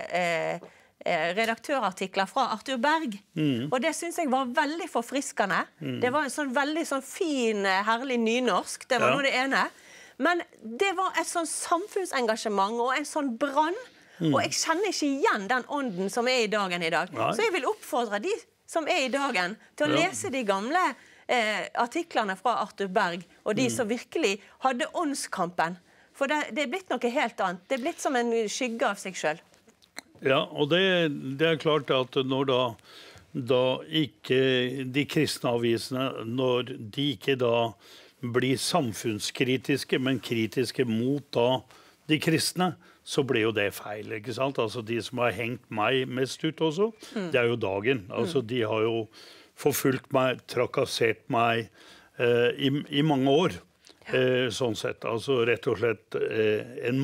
redaktørartikler fra Arthur Berg. Og det synes jeg var veldig forfriskende. Det var en sånn veldig sånn fin, herlig nynorsk. Det var noe det ene. Men det var et sånn samfunnsengasjement og en sånn brann. Og jeg kjenner ikke igjen den ånden som er i Dagen i dag. Så jeg vil oppfordre de som er i Dagen til å lese de gamle artiklene fra Arthur Berg, og de som virkelig hadde åndskampen. For det er blitt noe helt annet. Det er blitt som en skygge av seg selv. Ja, og det er klart at når da ikke de kristne avisene, når de ikke da blir samfunnskritiske, men kritiske mot da de kristne, så ble jo det feil, ikke sant? Altså de som har hengt meg mest ut også, det er jo Dagen. Altså de har jo forfulgt meg, trakassert meg i mange år, sånn sett. Altså rett og slett en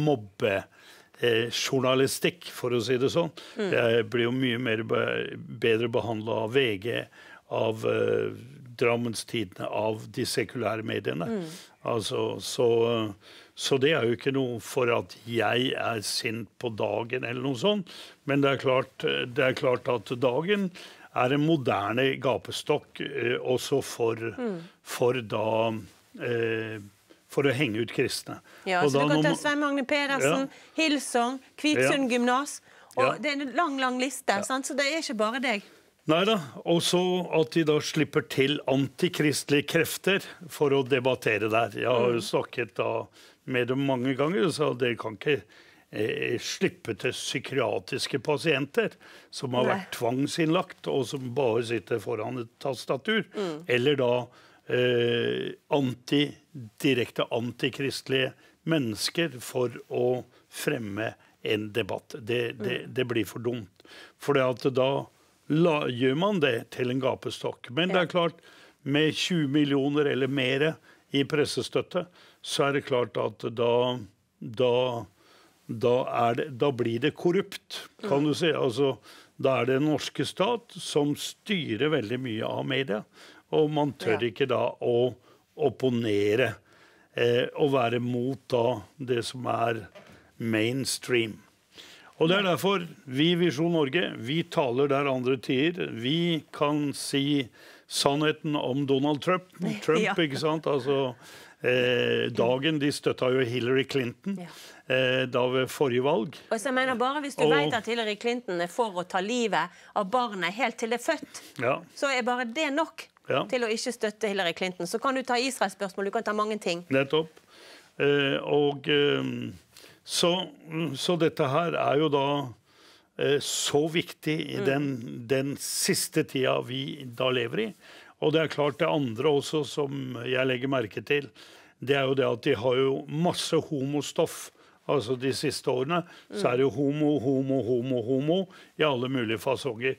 journalistikk, for å si det sånn. Jeg blir jo mye bedre behandlet av VG, av Drammens Tidende, av de sekulære mediene. Altså, så det er jo ikke noe for at jeg er sint på Dagen eller noe sånt, men det er klart at Dagen er en moderne gapestokk også for å henge ut kristne. Ja, så du kan ta Svein Magne Pedersen, Hillsong, Kvitsund Gymnas, og det er en lang liste, sant? Så det er ikke bare deg. Neida, også at de da slipper til antikristelige krefter for å debattere der. Jeg har jo snakket da med dem mange ganger, så dere kan ikke slippe til psykiatriske pasienter som har vært tvangsinnlagt, og som bare sitter foran et tastatur, eller da direkte antikristelige mennesker for å fremme en debatt. Det blir for dumt. For det at da gjør man det til en gapestokk. Men det er klart, med 20 millioner eller mer i pressestøtte, så er det klart at da blir det korrupt, kan du si. Altså, da er det den norske stat som styrer veldig mye av media, og man tør ikke da å opponere og være mot da det som er mainstream. Og det er derfor vi i Visjon Norge, vi taler der andre tider. Vi kan si sannheten om Donald Trump, ikke sant? Altså, Dagen, de støttet jo Hillary Clinton da ved forrige valg. Og så jeg mener bare, hvis du vet at Hillary Clinton er for å ta livet av barnet helt til det er født, så er bare det nok til å ikke støtte Hillary Clinton. Så kan du ta Israels spørsmål, du kan ta mange ting. Nettopp. Så dette her er jo da så viktig i den siste tida vi da lever i. Og det er klart det andre også som jeg legger merke til, det er jo det at de har jo masse homostoff. Altså de siste årene så er det jo homo i alle mulige fasonger.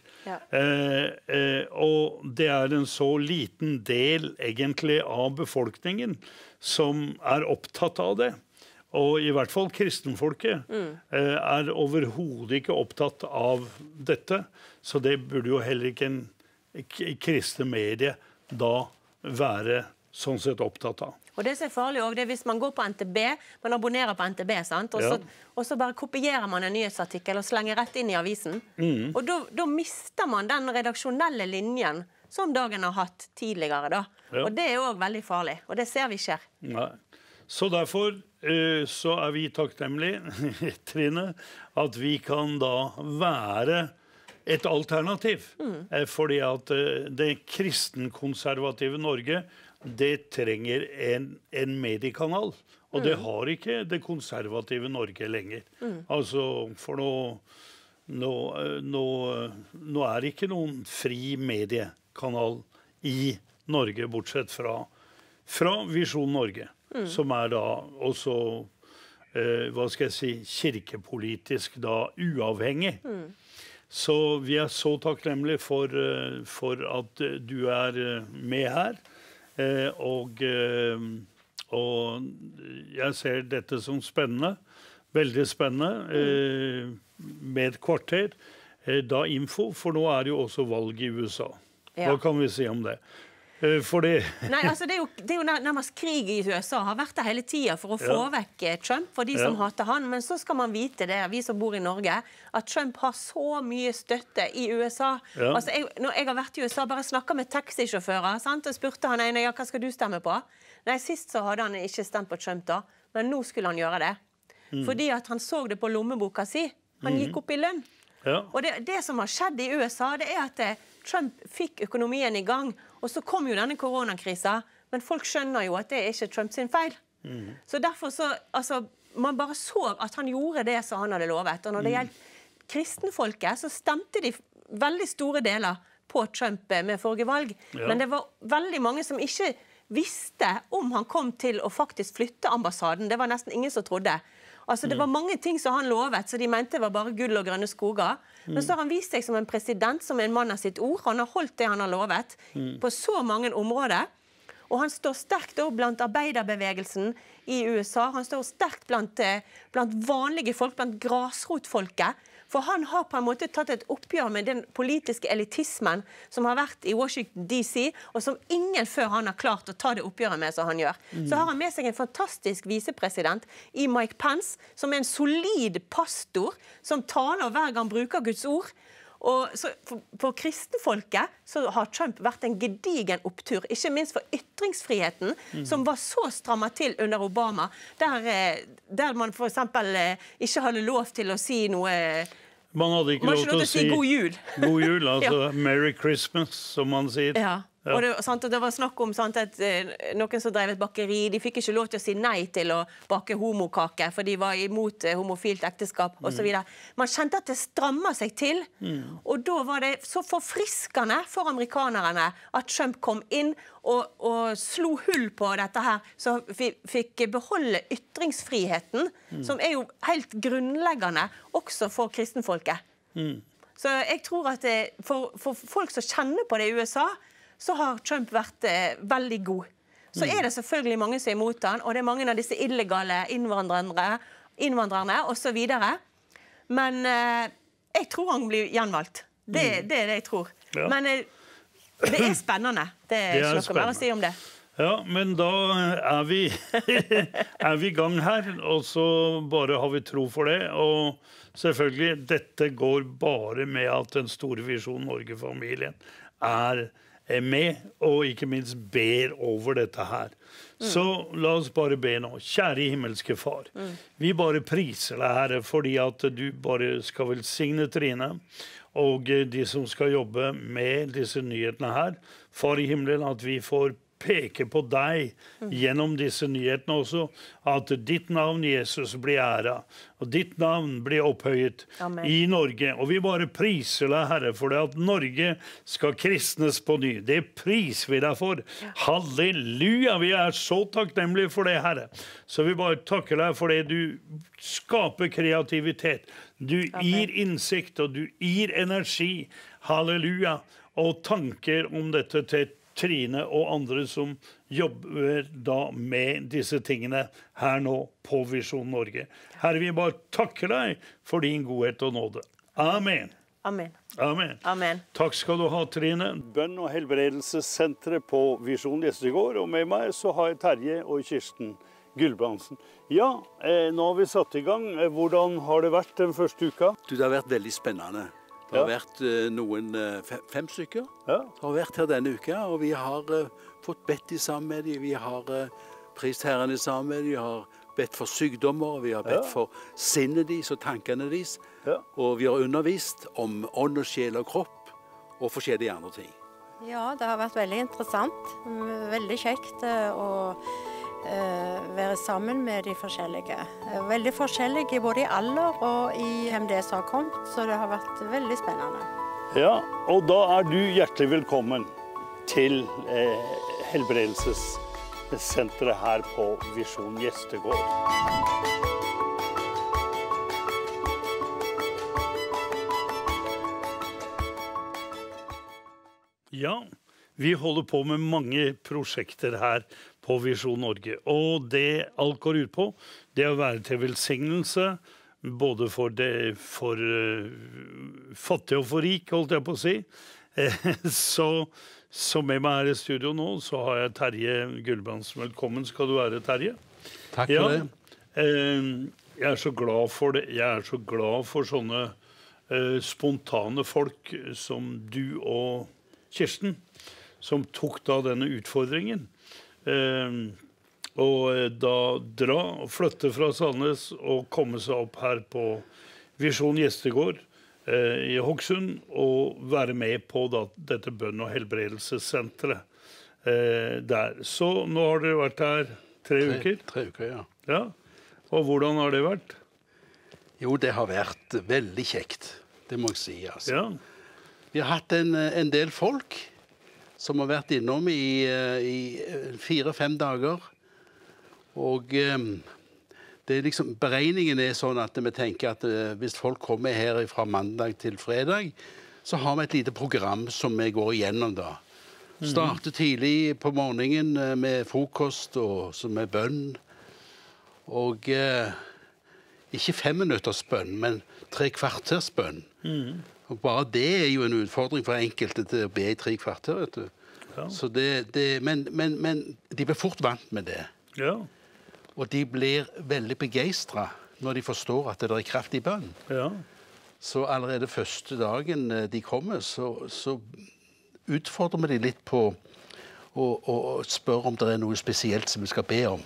Og det er en så liten del egentlig av befolkningen som er opptatt av det. Og i hvert fall kristenfolket er overhodet ikke opptatt av dette. Så det burde jo heller ikke en kristne medie da være sånn sett opptatt av. Og det som er farlig også, det hvis man går på NTB, man abonnerer på NTB, sant? Og så bare kopierer man en nyhetsartikkel og slenger rett inn i avisen. Og da mister man den redaksjonelle linjen som Dagen har hatt tidligere da. Og det er også veldig farlig, og det ser vi skjer. Nei. Så derfor så vi takknemlige, Trine, at vi kan da være et alternativ. Fordi at det kristenkonservative Norge, det trenger en mediekanal. Og det har ikke det konservative Norge lenger. Altså, for nå ikke noen fri mediekanal i Norge, bortsett fra Visjon Norge, som da også, hva skal jeg si, kirkepolitisk da uavhengig. Så vi så takknemlige for at du med her. Og jeg ser dette som spennende, veldig spennende, med et kvarter, da info, for nå det jo også valg i USA. Hva kan vi si om det? Nei, altså det er jo nærmest krig i USA, har vært det hele tiden for å få vekk Trump for de som hater han, men så skal man vite det, vi som bor i Norge, at Trump har så mye støtte i USA. Altså når jeg har vært i USA, bare snakket med taxisjåfører, sant? Og spurte han hva skal du stemme på? Nei, sist så hadde han ikke stemt på Trump da, men nå skulle han gjøre det. Fordi at han så det på lommeboka si. Han gikk opp i lønn. Og det som har skjedd i USA, det at Trump fikk økonomien i gang, og så kom jo denne koronakrisa, men folk skjønner jo at det ikke Trump sin feil. Så derfor så, altså, man bare så at han gjorde det som han hadde lovet. Og når det gjelder kristenfolket, så stemte de veldig store deler på Trump med forrige valg. Men det var veldig mange som ikke visste om han kom til å faktisk flytte ambassaden. Det var nesten ingen som trodde. Altså, det var mange ting som han lovet, så de mente det var bare gull og grønne skoger. Men så har han vist seg som en president, som en mann av sitt ord. Han har holdt det han har lovet på så mange områder. Og han står sterkt blant arbeiderbevegelsen i USA. Han står sterkt blant vanlige folk, blant grasrotfolket. For han har på en måte tatt et oppgjør med den politiske elitismen som har vært i Washington DC, og som ingen før han har klart å ta det oppgjøret med som han gjør. Så har han med seg en fantastisk visepresident i Mike Pence, som en solid pastor, som taler hver gang han bruker Guds ord. Og så for kristenfolket så har Trump vært en gedigen opptur, ikke minst for ytringsfriheten, som var så strammet til under Obama, der man for eksempel ikke hadde lov til å si noe. Man hadde ikke lov til å si god jul. God jul, altså Merry Christmas, som man sier. Og det var snakk om at noen som drev et bakeri, de fikk ikke lov til å si nei til å bake homokake, for de var imot homofilt ekteskap, og så videre. Man kjente at det strammet seg til, og da var det så forfriskende for amerikanerne at Trump kom inn og slo hull på dette her, så fikk beholde ytringsfriheten, som jo helt grunnleggende også for kristenfolket. Så jeg tror at for folk som kjenner på det i USA, så har Trump vært veldig god. Så det selvfølgelig mange som imot han, og det mange av disse illegale innvandrerne og så videre. Men jeg tror han blir gjenvalgt. Det det jeg tror. Men det spennende. Det ikke noe mer å si om det. Ja, men da vi i gang her, og så bare har vi tro for det. Og selvfølgelig, dette går bare med at den store Visjon Norge-familien med, og ikke minst ber over dette her. Så la oss bare be nå. Kjære himmelske far, vi bare priser deg, Herre, fordi at du bare skal velsigne Trine, og de som skal jobbe med disse nyhetene her. Far i himmelen, at vi får peke på deg gjennom disse nyhetene også, at ditt navn, Jesus, blir æret, og ditt navn blir opphøyet i Norge. Og vi bare priser deg, Herre, for det at Norge skal kristnes på ny. Det priser vi deg for. Halleluja! Vi så takknemlige for det, Herre. Så vi bare takker deg for det du skaper kreativitet. Du gir innsikt, og du gir energi. Halleluja! Og tanker om dette til Trine og andre som jobber da med disse tingene her nå på Visjon Norge. Herre, vi bare takker deg for din godhet og nåde. Amen. Amen. Amen. Amen. Takk skal du ha, Trine. Bønn- og helbredelsessenteret på Visjon Gjestegård, og med meg så har jeg Terje og Kirsten Gulbrandsen. Ja, nå har vi satt i gang. Hvordan har det vært den første uka? Du, det har vært veldig spennende. Det har vært noen 5 stykker som har vært her denne uka, og vi har fått bedt de sammen med dem. Vi har prist Herren sammen med dem. Vi har bedt for sykdommer, vi har bedt for sinnet deres og tankene deres. Og vi har undervist om ånd og sjel og kropp og forskjellige andre ting. Ja, det har vært veldig interessant. Veldig kjekt å være sammen med de forskjellige. Veldig forskjellige både i alder og i hvem det er som har kommet, så det har vært veldig spennende. Ja, og da er du hjertelig velkommen til helbredelsessenteret her på Visjon Gjestegård. Ja, vi holder på med mange prosjekter her på Visjon Norge, og det alt går ut på, det å være til velsignelse, både for fattig og for rik, holdt jeg på å si. Så med meg her i studio nå, så har jeg Terje Gulbrandsen. Velkommen skal du være, Terje. Takk for det. Jeg er så glad for det. Jeg er så glad for sånne spontane folk som du og Kirsten, som tok da denne utfordringen. Og da flytte fra Sandnes og komme seg opp her på Visjon Gjestegård i Hokksund og være med på dette bønn- og helbredelsessenteret der. Så nå har dere vært her 3 uker. 3 uker, ja. Ja. Og hvordan har det vært? Jo, det har vært veldig kjekt, det må jeg si. Altså. Ja. Vi har hatt en del folk som har vært innom i 4-5 dager. Og det er liksom, beregningen er sånn at vi tenker at hvis folk kommer her fra mandag til fredag, så har vi et lite program som vi går igjennom da. Starter tidlig på morgenen med frokost og så med bønn. Og ikke 5 minutters bønn, men 3 kvarters bønn. Og bare det er jo en utfordring for enkelte til å be i 3 kvarter, vet du. Ja. Så men de blir fort vant med det. Ja. Og de blir veldig begeistret når de forstår at det er kraft i bønn. Ja. Så allerede første dagen de kommer, så utfordrer vi de litt på å spørre om det er noe spesielt som vi skal be om.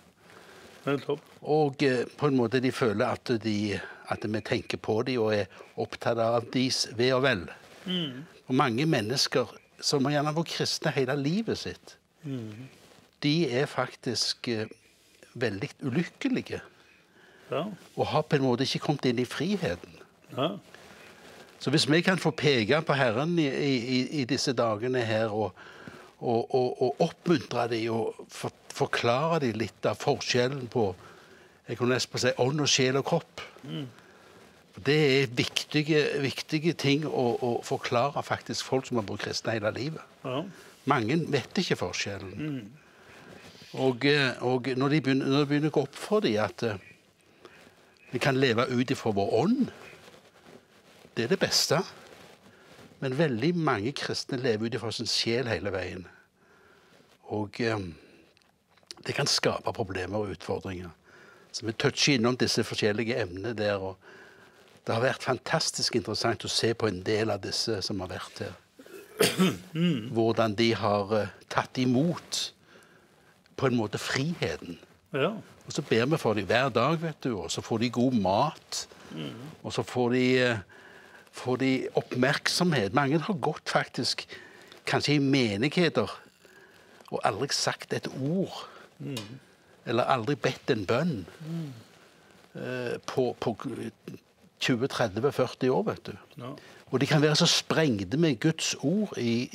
Og på en måte de føler at vi tenker på dem og er opptatt av deres ve og vel. Og mange mennesker som har gjerne vært kristne hele livet sitt, de er faktisk veldig ulykkelige. Ja. Og har på en måte ikke kommet inn i friheten. Ja. Så hvis vi kan få peke på Herren i disse dagene her og oppmuntre dem og forklare dem litt av forskjellen på, jeg kunne nesten si, ånd og sjel og kropp. Det er viktige ting å forklare faktisk folk som har vært kristne hele livet. Ja. Mange vet ikke forskjellen. Og når det begynner å gå opp for dem at vi kan leve ut ifra vår ånd, det er det beste. Men veldig mange kristne lever ut ifra sin sjel hele veien. Og det kan skape problemer og utfordringer. Så vi toucher innom disse forskjellige emnene der, og det har vært fantastisk interessant å se på en del av disse som har vært her. Hvordan de har tatt imot på en måte friheten. Ja. Og så ber vi for dem hver dag, vet du, og så får de god mat, og så får de oppmerksomhet. Mange har gått faktisk, kanskje i menigheter, og aldri sagt et ord, eller aldri bedt en bønn på 20, 30, 40 år, vet du. Ja. Og de kan være så sprengte med Guds ord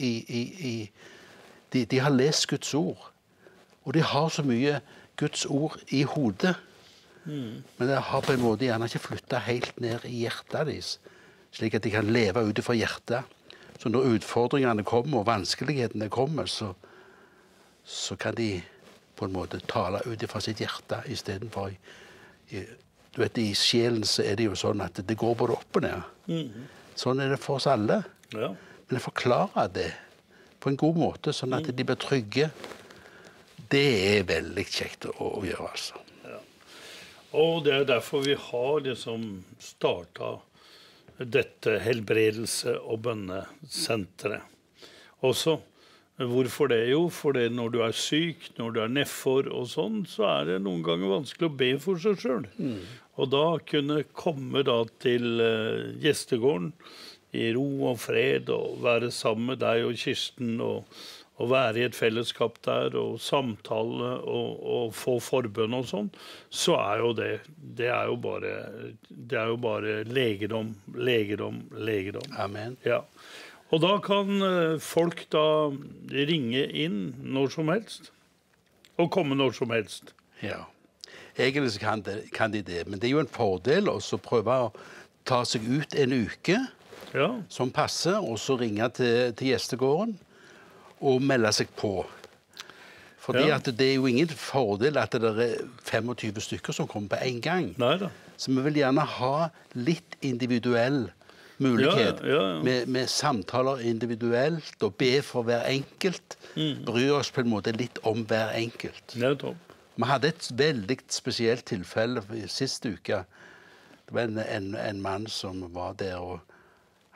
de har lest Guds ord. Og de har så mye Guds ord i hodet. Men det har på en måte gjerne ikke flyttet helt ned i hjertet deres, slik at de kan leve ut fra hjertet. Så når utfordringene kommer og vanskelighetene kommer, så kan de på en måte tale ut fra sitt hjerte i stedet for du vet, i sjelen så er det jo sånn at det går både opp og ned. Sånn er det for oss alle. Ja. Men jeg forklarer det på en god måte, sånn at de blir trygge. Det er veldig kjekt å gjøre, altså. Og det er derfor vi har liksom startet dette helbredelse- og bønnesenteret. Også, hvorfor det? Jo, for det når du er syk, når du er nedfor og sånn, så er det noen ganger vanskelig å be for seg selv. Og da kunne komme da til gjestegården i ro og fred og være sammen med deg og Kirsten og være i et fellesskap der og samtale og få forbønn og sånn, så er jo det er jo bare legedom. Amen. Ja. Og da kan folk da ringe inn når som helst, og komme når som helst. Ja. Egentlig så kan de det, men det er jo en fordel også å prøve å ta seg ut en uke som passer, og så ringe til gjestegården og melde seg på. Fordi at det er jo ingen fordel at det er 25 stykker som kommer på en gang. Neida. Så vi vil gjerne ha litt individuell mulighet med samtaler individuelt, og be for hver enkelt. Bry oss på en måte litt om hver enkelt. Vi hadde et veldig spesielt tilfelle siste uke. Det var en mann som var der, og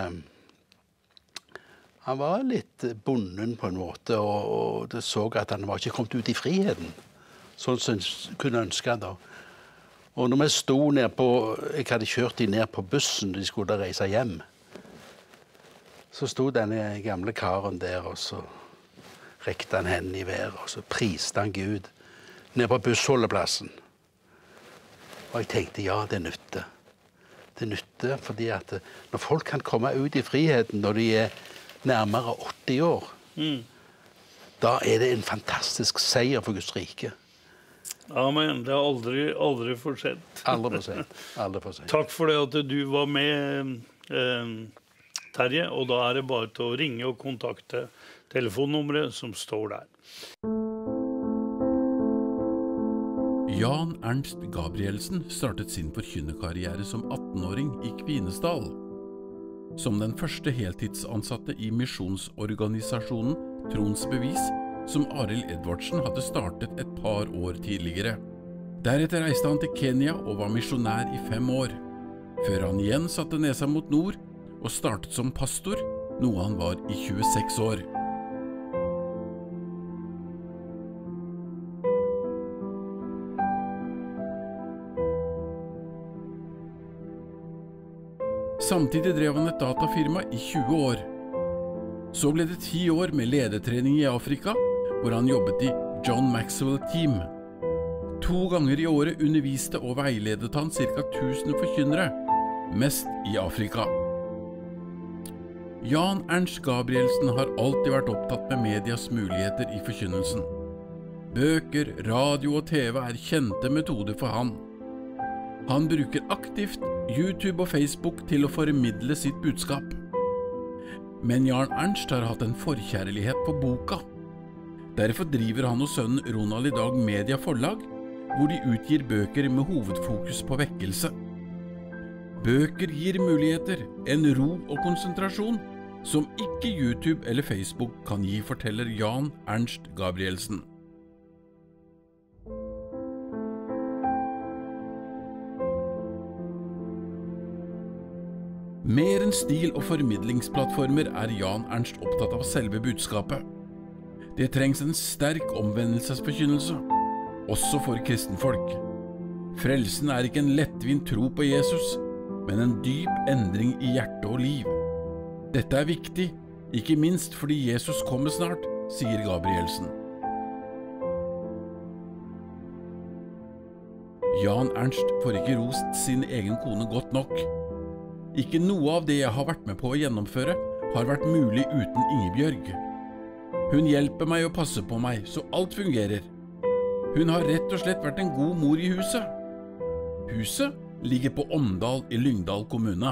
han var litt bonden på en måte, og det så at han var ikke kommet ut i friheten, sånn som han kunne ønske da. Og når vi sto jeg hadde kjørt de ned på bussen, de skulle reise hjem, så sto denne gamle karen der, og så rekte han hendene i været, og så priste han Gud ned på bussholdeplassen. Og jeg tenkte, ja, det nytter. Det nytter fordi at når folk kan komme ut i friheten når de er nærmere 80 år, da er det en fantastisk seier for Guds rike. Amen. Det er aldri for sent. Aldri for sent. Takk for det at du var med, Terje, og da er det bare til å ringe og kontakte telefonnummeret som står der. Jan Ernst Gabrielsen startet sin forkynnerkarriere som 18-åring i Kvinesdal. Som den første heltidsansatte i misjonsorganisasjonen Troens Bevis, som Arild Edvardsen hadde startet et par år tidligere. Deretter reiste han til Kenya og var misjonær i 5 år, før han igjen satte nesa mot nord og startet som pastor, noe han var i 26 år. Samtidig drev han et datafirma i 20 år. Så ble det 10 år med ledertrening i Afrika, hvor han jobbet i John Maxwell Team. 2 ganger i året underviste og veiledet han ca. 1000 forkynnere, mest i Afrika. Jan Ernst Gabrielsen har alltid vært opptatt med medias muligheter i forkynnelsen. Bøker, radio og TV er kjente metoder for han. Han bruker aktivt YouTube og Facebook til å formidle sitt budskap. Men Jan Ernst har hatt en forkjærlighet for boka. Derfor driver han og sønnen Ronald i dag Media Forlag, hvor de utgir bøker med hovedfokus på vekkelse. Bøker gir muligheter, en ro og konsentrasjon, som ikke YouTube eller Facebook kan gi, forteller Jan Ernst Gabrielsen. Mer enn stil og formidlingsplattformer er Jan Ernst opptatt av selve budskapet. Det trengs en sterk omvendelsesforkynnelse, også for kristenfolk. Frelsen er ikke en lettvint tro på Jesus, men en dyp endring i hjerte og liv. Dette er viktig, ikke minst fordi Jesus kommer snart, sier Gabrielsen. Jan Ernst får ikke rost sin egen kone godt nok. Ikke noe av det jeg har vært med på å gjennomføre har vært mulig uten Ingebjørg. Hun hjelper meg og passer på meg, så alt fungerer. Hun har rett og slett vært en god mor i huset. Huset ligger på Åndal i Lyngdal kommune.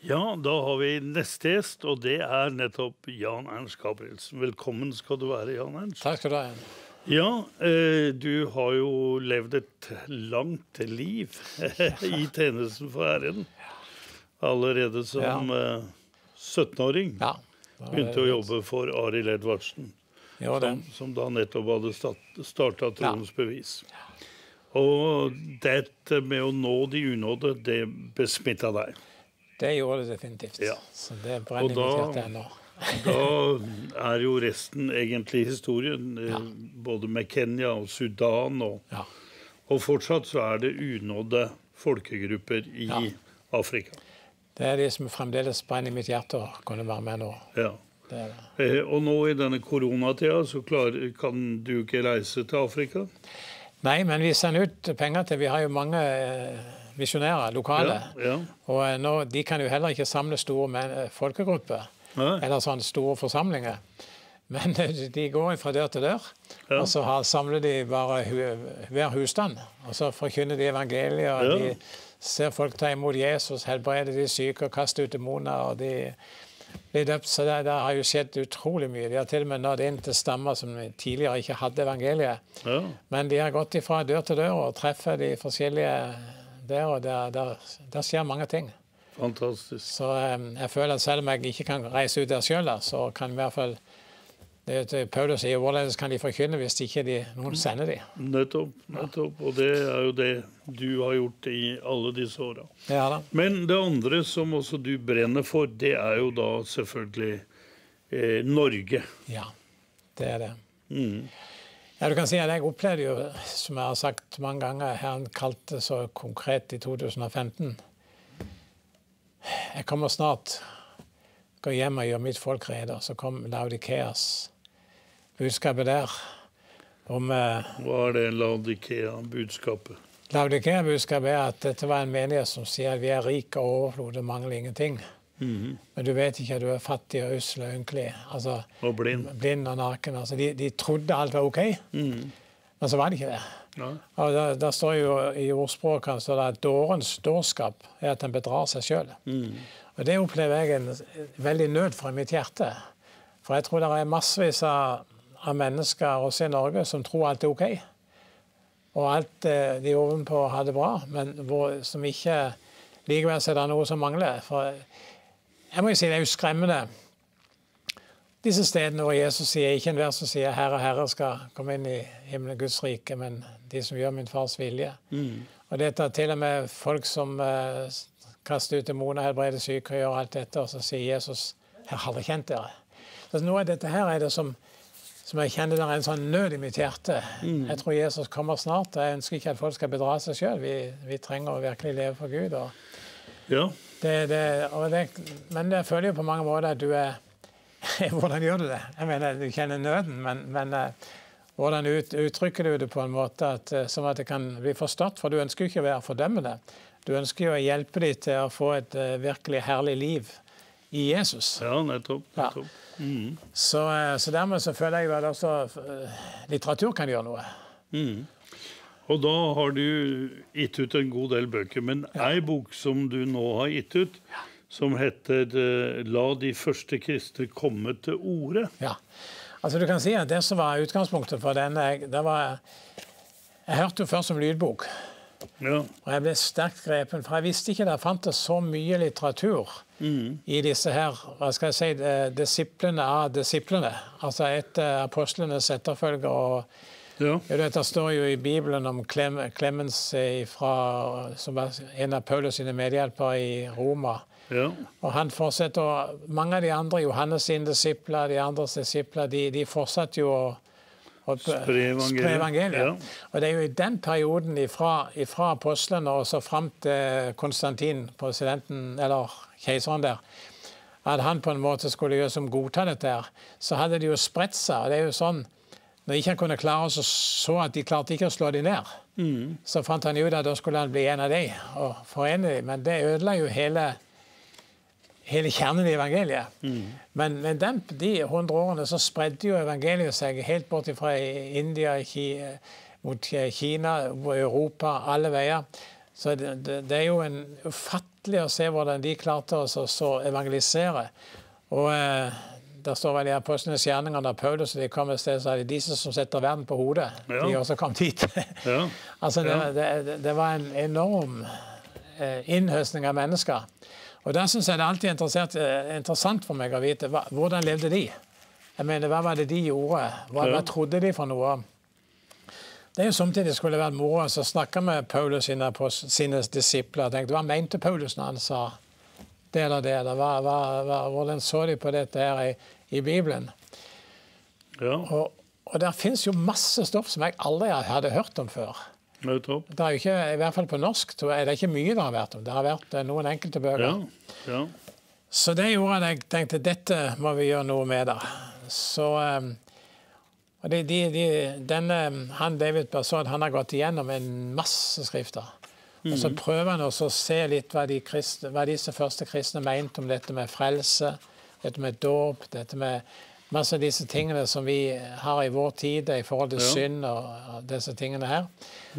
Ja, da har vi neste gjest, og det er nettopp Jan Ernst Gabrielsen. Velkommen skal du være, Jan Ernst. Takk skal du ha. Ja, du har jo levd et langt liv i tjenesten for Herren. Allerede som 17-åring Ja. begynte å jobbe for Arild Edvardsen, som da nettopp hadde startet Troens bevis. Og dette med å nå de unådde, det besmittet deg. Det gjorde det definitivt. Ja. Så det brenner i mitt hjerte ennå. Da er jo resten egentlig historien, både med Kenya og Sudan, og fortsatt så er det unådde folkegrupper i Afrika. Det er de som fremdeles brenner i mitt hjerte å kunne være med nå. Ja. Det er det. Og nå i denne koronatida så kan du ikke reise til Afrika? Nei, men vi sender ut penger til, vi har jo mange misjonærer, lokale, og nå, de kan jo heller ikke samle store folkegrupper, eller sånne store forsamlinger. Men de går fra dør til dør, og så samler de bare hver husstand, og så forkynner de evangeliet, og de ser folk ta imot Jesus, helbreder de syke og kaster ut demoner, og de blir døpt. Så det har jo skjedd utrolig mye. De har til og med nådd inn til stammer som tidligere ikke hadde evangeliet. Men de har gått fra dør til dør og treffer de forskjellige der, og der skjer mange ting. Fantastisk. Så jeg føler at selv om jeg ikke kan reise ut der selv, så kan i hvert fall Paulus sier, hvorledes kan de forkynne hvis ikke noen sender de? Nettopp. Og det er jo det du har gjort i alle disse årene. Ja da. Men det andre som også du brenner for, det er jo da selvfølgelig Norge. Ja, det er det. Ja, du kan si at jeg opplevde jo, som jeg har sagt mange ganger, Herren kalte så konkret i 2015. Jeg kommer snart, gå hjem og gjøre mitt folk rede. Så kom Laodikeas budskapet der om Hva er det Laodikea-budskapet? Laodikea-budskapet er at dette var en menighet som sier at vi er rike og overflod, det mangler ingenting. Men du vet ikke at du er fattig og ussel og ynkelig. Altså, og blind. Blind og naken. Altså, de trodde alt var ok, men så var det ikke det. Og der står jo i ordspråket at dårens dårskap er at den bedrar seg selv. Og det opplever jeg en veldig nød for i mitt hjerte. For jeg tror det er massevis av mennesker også i Norge som tror alt er ok. Og alt de ovenpå har det bra, men som ikke likevel er det noe som mangler. For jeg må jo si det er jo skremmende. Disse stedene hvor Jesus sier, ikke enhver som sier Herre, Herre skal komme inn i himmelen Guds rike, men de som gjør min fars vilje. Og dette er til og med folk som kaster ut demoner, helbreder syke og gjør alt dette, og så sier Jesus, jeg har aldri kjent dere. Så noe av dette her er det som jeg kjenner der er en sånn nød i mitt hjerte. Jeg tror Jesus kommer snart, og jeg ønsker ikke at folk skal bedra seg selv. Vi trenger å virkelig leve for Gud. Men jeg føler jo på mange måter at du er hvordan gjør du det? Jeg mener, du kjenner nøden, men hvordan uttrykker du det på en måte som at det kan bli forstått? For du ønsker jo ikke å være fordømmende. Du ønsker jo å hjelpe dem til å få et virkelig herlig liv i Jesus. Ja, nettopp. Ja. Så dermed så føler jeg at også litteratur kan gjøre noe. Og da har du gitt ut en god del bøker, men en bok som du nå har gitt ut, som heter «La de første kristne komme til orde». Ja, altså du kan si at det som var utgangspunktet for denne, jeg hørte jo først om lydbok, og jeg ble sterkt grepen, for jeg visste ikke det fantes så mye litteratur i disse her, hva skal jeg si, disiplene av disiplene, altså etter apostlenes etterfølger, og det står jo i Bibelen om Clemens som var en av Paulus sine medhjelpere i Roma. Og han fortsetter, og mange av de andre, Johannes sine disipler, de andres disipler, de fortsatte jo å spre evangeliet. Og det er jo i den perioden fra apostlene og så frem til Konstantin, presidenten, eller keiseren der, at han på en måte skulle gjøre som godta dette her, så hadde de jo spredt seg, og det er jo sånn, når de ikke kunne klare oss, så at de klarte ikke å slå de ned, så fant han ut at da skulle han bli en av de, og forene de, men det ødela jo hele kjernen i evangeliet. Men de 100 årene så spredde jo evangeliet seg helt bort fra India, mot Kina, Europa, alle veier. Så det jo en ufattelig å se hvordan de klarte å så evangelisere. Og der står vel i Apostlenes gjerninger da Paulus og de kom et sted, så er det de som setter verden på hodet. Ja. De også kom dit. Ja. Altså det var en enorm innhøstning av mennesker. Og der synes jeg det alltid interessant for meg å vite, hvordan levde de? Jeg mener, hva var det de gjorde? Hva trodde de for noe? Det jo samtidig skulle vært moro å snakke med Paulus sine disipler. Jeg tenkte, hva mente Paulus når han sa det eller det? Hvordan så de på dette her i Bibelen? Ja. Og der finnes jo masse stoff som jeg aldri hadde hørt om før. Det jo ikke, i hvert fall på norsk, det ikke mye det har vært om. Det har vært noen enkelte bøker. Ja. Ja. Så det gjorde at jeg tenkte, dette må vi gjøre noe med da. Så... Og han David Bersaud, han har gått igjennom en masse skrifter. Og så prøver han også å se litt hva disse første kristne mente om dette med frelse, dette med dåp, dette med masse av disse tingene som vi har i vår tid i forhold til synd og disse tingene her.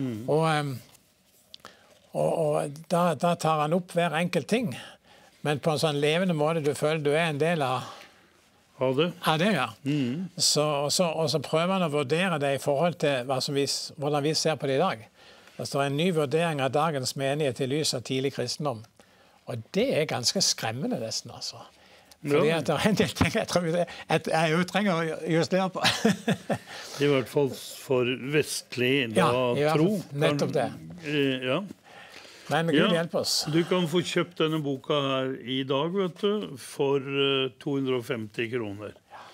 Og da tar han opp hver enkelt ting, men på en sånn levende måte du føler du en del av det. Ja, det ja. Og så prøver han å vurdere det i forhold til hvordan vi ser på det i dag. Det står en ny vurdering av dagens menighet i lys av tidlig kristendom. Og det ganske skremmende nesten, altså. Fordi at det en del ting jeg tror jeg trenger å justere på. I hvert fall for vestlig tro. Nettopp det. Ja. Men Gud hjelper oss. Du kan få kjøpt denne boka her i dag, vet du, for 250 kroner.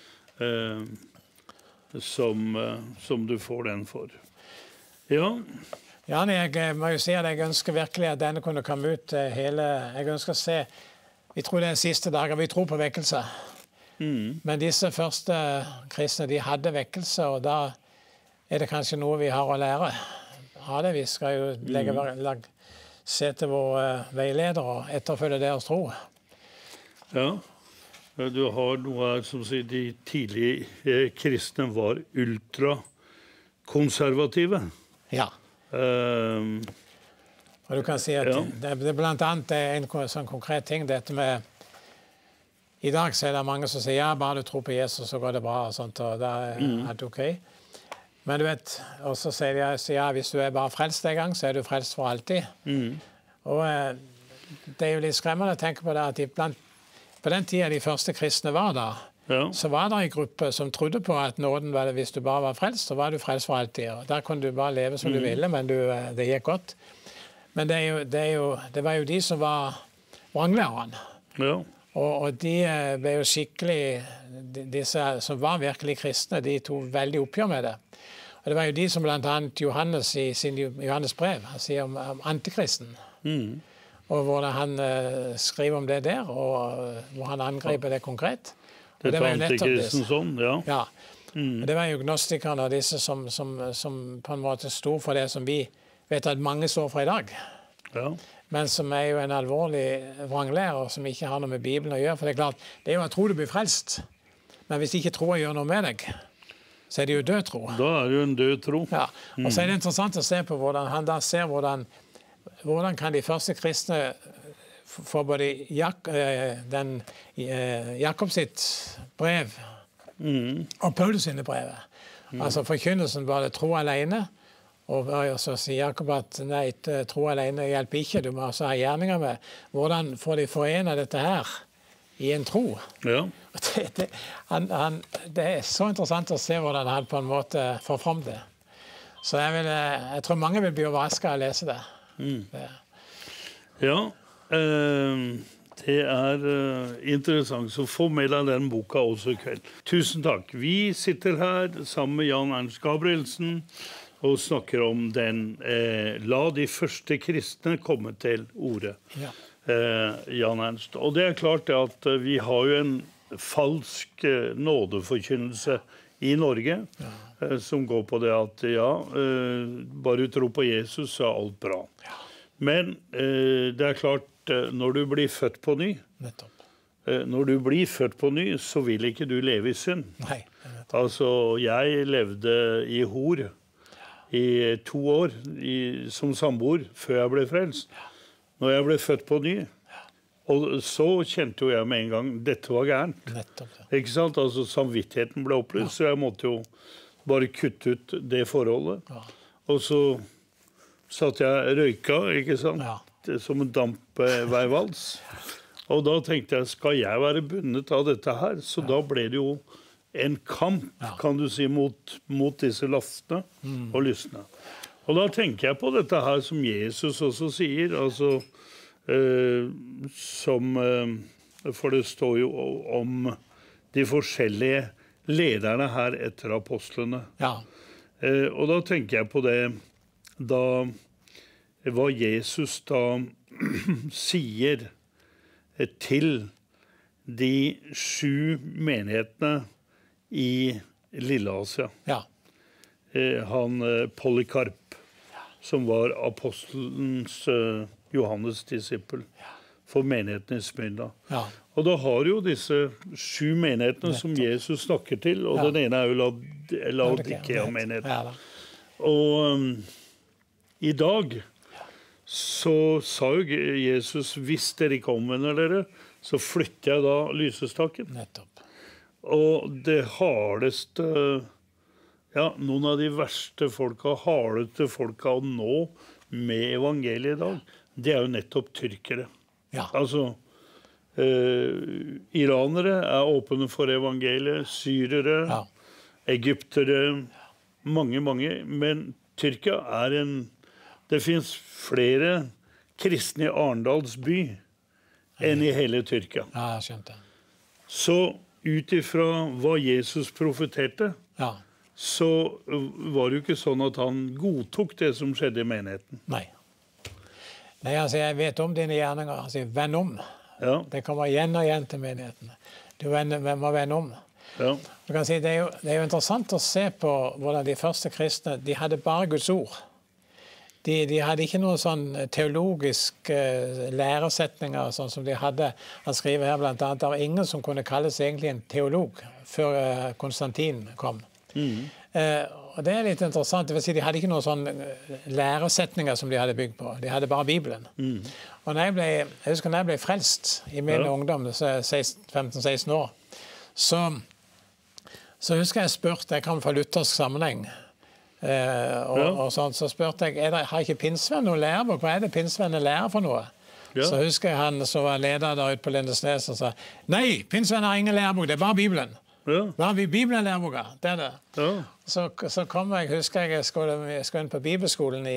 Som du får den for. Ja. Ja, jeg må jo si at jeg ønsker virkelig at denne kunne komme ut jeg ønsker å se, vi tror det siste dager, vi tror på vekkelse. Men disse første kristne, de hadde vekkelse, og da det kanskje noe vi har å lære. Ja, vi skal jo se til vår veileder og etterfølge deres tro. Ja, du har noe her som sier de tidlige kristne var ultrakonservative. Ja. Og du kan si at det blant annet en sånn konkret ting, dette med i dag så det mange som sier, ja, bare du tror på Jesus så går det bra og sånt, og da det ok. Men du vet, og så sier de, ja, hvis du bare frelst en gang, så du frelst for alltid. Og det jo litt skremmende å tenke på det, at på den tiden de første kristne var da, så var det en gruppe som trodde på at nåden var det, hvis du bare var frelst, så var du frelst for alltid. Og der kunne du bare leve som du ville, men det gikk godt. Men det var jo de som var vranglærerne. Ja. Og de ble jo skikkelig, disse som var virkelig kristne, de tog veldig oppgjør med det. Og det var jo de som blant annet Johannes i sin Johannes brev, han sier om antikristen. Og hvordan han skriver om det der, og hvor han angriper det konkret. Og det var jo antikristen sånn, ja. Ja. Og det var jo gnostikerne og disse som på en måte stod for det som vi vet at mange står for i dag. Ja. Men som jo en alvorlig vranglærer som ikke har noe med Bibelen å gjøre. For det klart, det jo å tro du blir frelst. Men hvis ikke troen gjør noe med deg, så det jo død tro. Da det jo en død tro. Ja, og så det interessant å se på hvordan han da ser hvordan kan de første kristne få både Jakob sitt brev og Paulus sine brev. Altså forkynnelsen var det tro alene, og så sier Jakob at nei, tro alene hjelper ikke, du må også ha gjerninger med. Hvordan får de forene dette her i en tro? Ja. Det så interessant å se hvordan han på en måte får fram det. Så jeg tror mange vil bli overrasket av å lese det. Ja, det interessant, så få med deg den boka også i kveld. Tusen takk. Vi sitter her sammen med Jan Ernst Gabrielsen og snakker om den la de første kristne komme til ordet. Ja. Jan Ernst. Og det klart at vi har jo en falsk nådeforkynnelse i Norge, som går på det at bare du tror på Jesus så alt bra. Ja. Men det klart, når du blir født på ny, når du blir født på ny, så vil ikke du leve i synd. Nei. Altså, jeg levde i hor, i 2 år som samboer før jeg ble frelst. Når jeg ble født på ny. Og så kjente jo jeg med en gang, dette var gærent. Ikke sant? Altså samvittigheten ble opplyst, så jeg måtte jo bare kutte ut det forholdet. Og så satt jeg røyka, ikke sant? Som en dampveivals. Og da tenkte jeg, skal jeg være bundet av dette her? Så da ble det jo en kamp, kan du si, mot disse lastene og lystene. Og da tenker jeg på dette her som Jesus også sier, altså for det står jo om de forskjellige lederne her etter apostlene. Og da tenker jeg på det, hva Jesus da sier til de 7 menighetene i Lille-Asia. Han Polykarp, som var apostelens Johannes disippel for menigheten i Smyrna. Og da har jo disse 7 menighetene som Jesus snakker til, og den ene er jo Laodikea-menigheten. Og i dag så sa jo Jesus, hvis dere ikke omvender dere, så flytter jeg da lysestaken. Og det hardeste, noen av de verste folka, hardeste folka å nå med evangeliet i dag, det er jo nettopp tyrkere. Altså, iranere er åpne for evangeliet, syrere, egyptere, mange, men Tyrkia er det finnes flere kristne i Arendals by enn i hele Tyrkia. Jeg skjønte. Så utifra hva Jesus profeterte, så var det jo ikke sånn at han godtok det som skjedde i menigheten. Nei, altså jeg vet om dine gjerninger. Altså, venn om. Det kommer igjen og igjen til menighetene. Du må vende om. Du kan si, det er jo interessant å se på hvordan de første kristne, de hadde bare Guds ord. De hadde ikke noen sånn teologisk læresetninger sånn som de hadde. Han skriver her blant annet, det var ingen som kunne kalles egentlig en teolog før Konstantin kom. Og det er litt interessant, det vil si de hadde ikke noen sånn læresetninger som de hadde bygd på. De hadde bare Bibelen. Og jeg husker når jeg ble frelst i min ungdom, 15-16 år, så husker jeg spurte, jeg kom fra luthersk sammenheng, og sånn, så spurte jeg, har ikke Pinsevenn noen lærebok? Hva er det Pinsevenn lærer for noe? Så husker jeg han som var leder der ute på Lindesnes og sa, nei, Pinsevenn har ingen lærebok, det er bare Bibelen. Hva har vi Bibelen læreboka? Det er det. Så kom jeg, husker jeg skulle inn på bibelskolen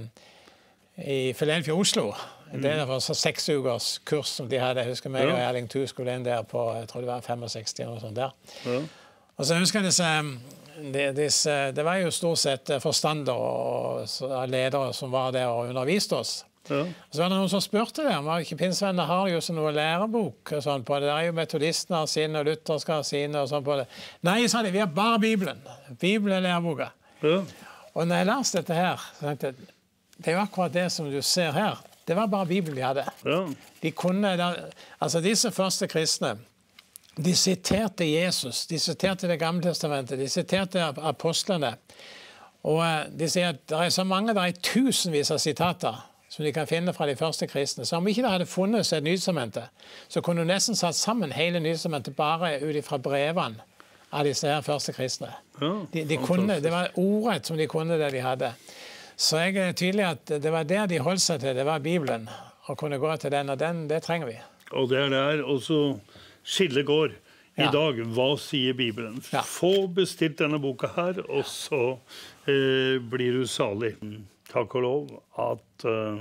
i Philadelphia, Oslo. Det var så 6 ukers kurs som de hadde. Jeg husker meg og Erling Thu skulle inn der på, jeg tror det var 65 og sånt der. Og så husker jeg det var jo stort sett forstander og ledere som var der og underviste oss. Så var det noen som spurte det, om ikke Pinsevenner har jo sånn noe lærebok og sånn på det. Det er jo metodistene har sine og lutherske har sine og sånn på det. Nei, sa de, vi har bare Bibelen. Bibelen er læreboka. Og når jeg leste dette her, så tenkte jeg, det er jo akkurat det som du ser her. Det var bare Bibelen de hadde. De kunne, altså disse første kristne, de siterte Jesus, de siterte Det gamle testamentet, de siterte apostlene. Og de sier at det er så mange, det er tusenvis av sitater som de kan finne fra de første kristne. Så om ikke det hadde funnet et Nytestamentet, så kunne du nesten satt sammen hele Nytestamentet bare ut fra brevene av disse her første kristne. De kunne, det var ordrett som de kunne det de hadde. Så jeg er tydelig at det var det de holdt seg til, det var Bibelen, og kunne gå til den, og det trenger vi. Og det er der også skillet går. I dag, hva sier Bibelen? Få bestilt denne boka her, og så blir du salig. Takk og lov at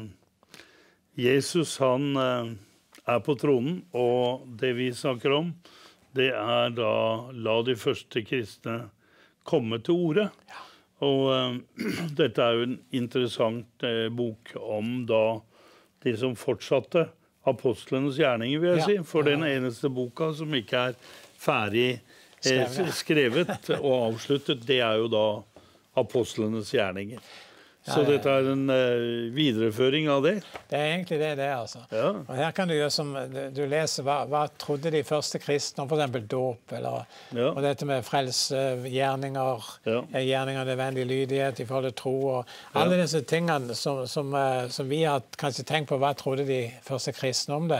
Jesus han er på tronen, og det vi snakker om, det er da la de første kristne komme til ordet. Og dette er jo en interessant bok om da de som fortsatte apostlenes gjerninger, vil jeg si. For den eneste boka som ikke er ferdig skrevet og avsluttet, det er jo da apostlenes gjerninger. Så dette en videreføring av det? Det egentlig det, altså. Ja. Og her kan du gjøre som du leser, hva trodde de første kristne om for eksempel dåp, eller og dette med frelsegjerninger, gjerninger nødvendig lydighet i forhold til tro, og alle disse tingene som vi har kanskje tenkt på, hva trodde de første kristne om det.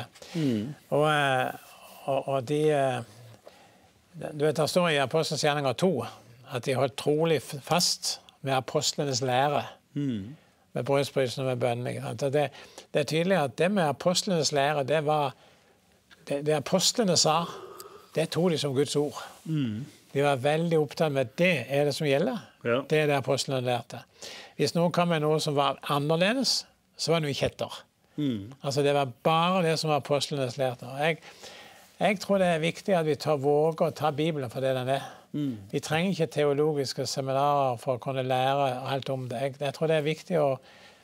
Og de, du vet, det står i Apostlenes gjerninger 2, at de holdt trolig fast med apostlenes lære. Med brødsbrytelsen og med bønnen. Det tydelig at det med apostlenes lære, det apostlene sa, det tog de som Guds ord. De var veldig opptatt med at det det som gjelder. Det det apostlene lærte. Hvis noen kom med noe som var annerledes, så var det noe ikke etter. Altså det var bare det som apostlenes lærte. Jeg tror det viktig at vi våger å ta Bibelen for det den Vi trenger ikke teologiske seminarer for å kunne lære alt om det. Jeg tror det viktig å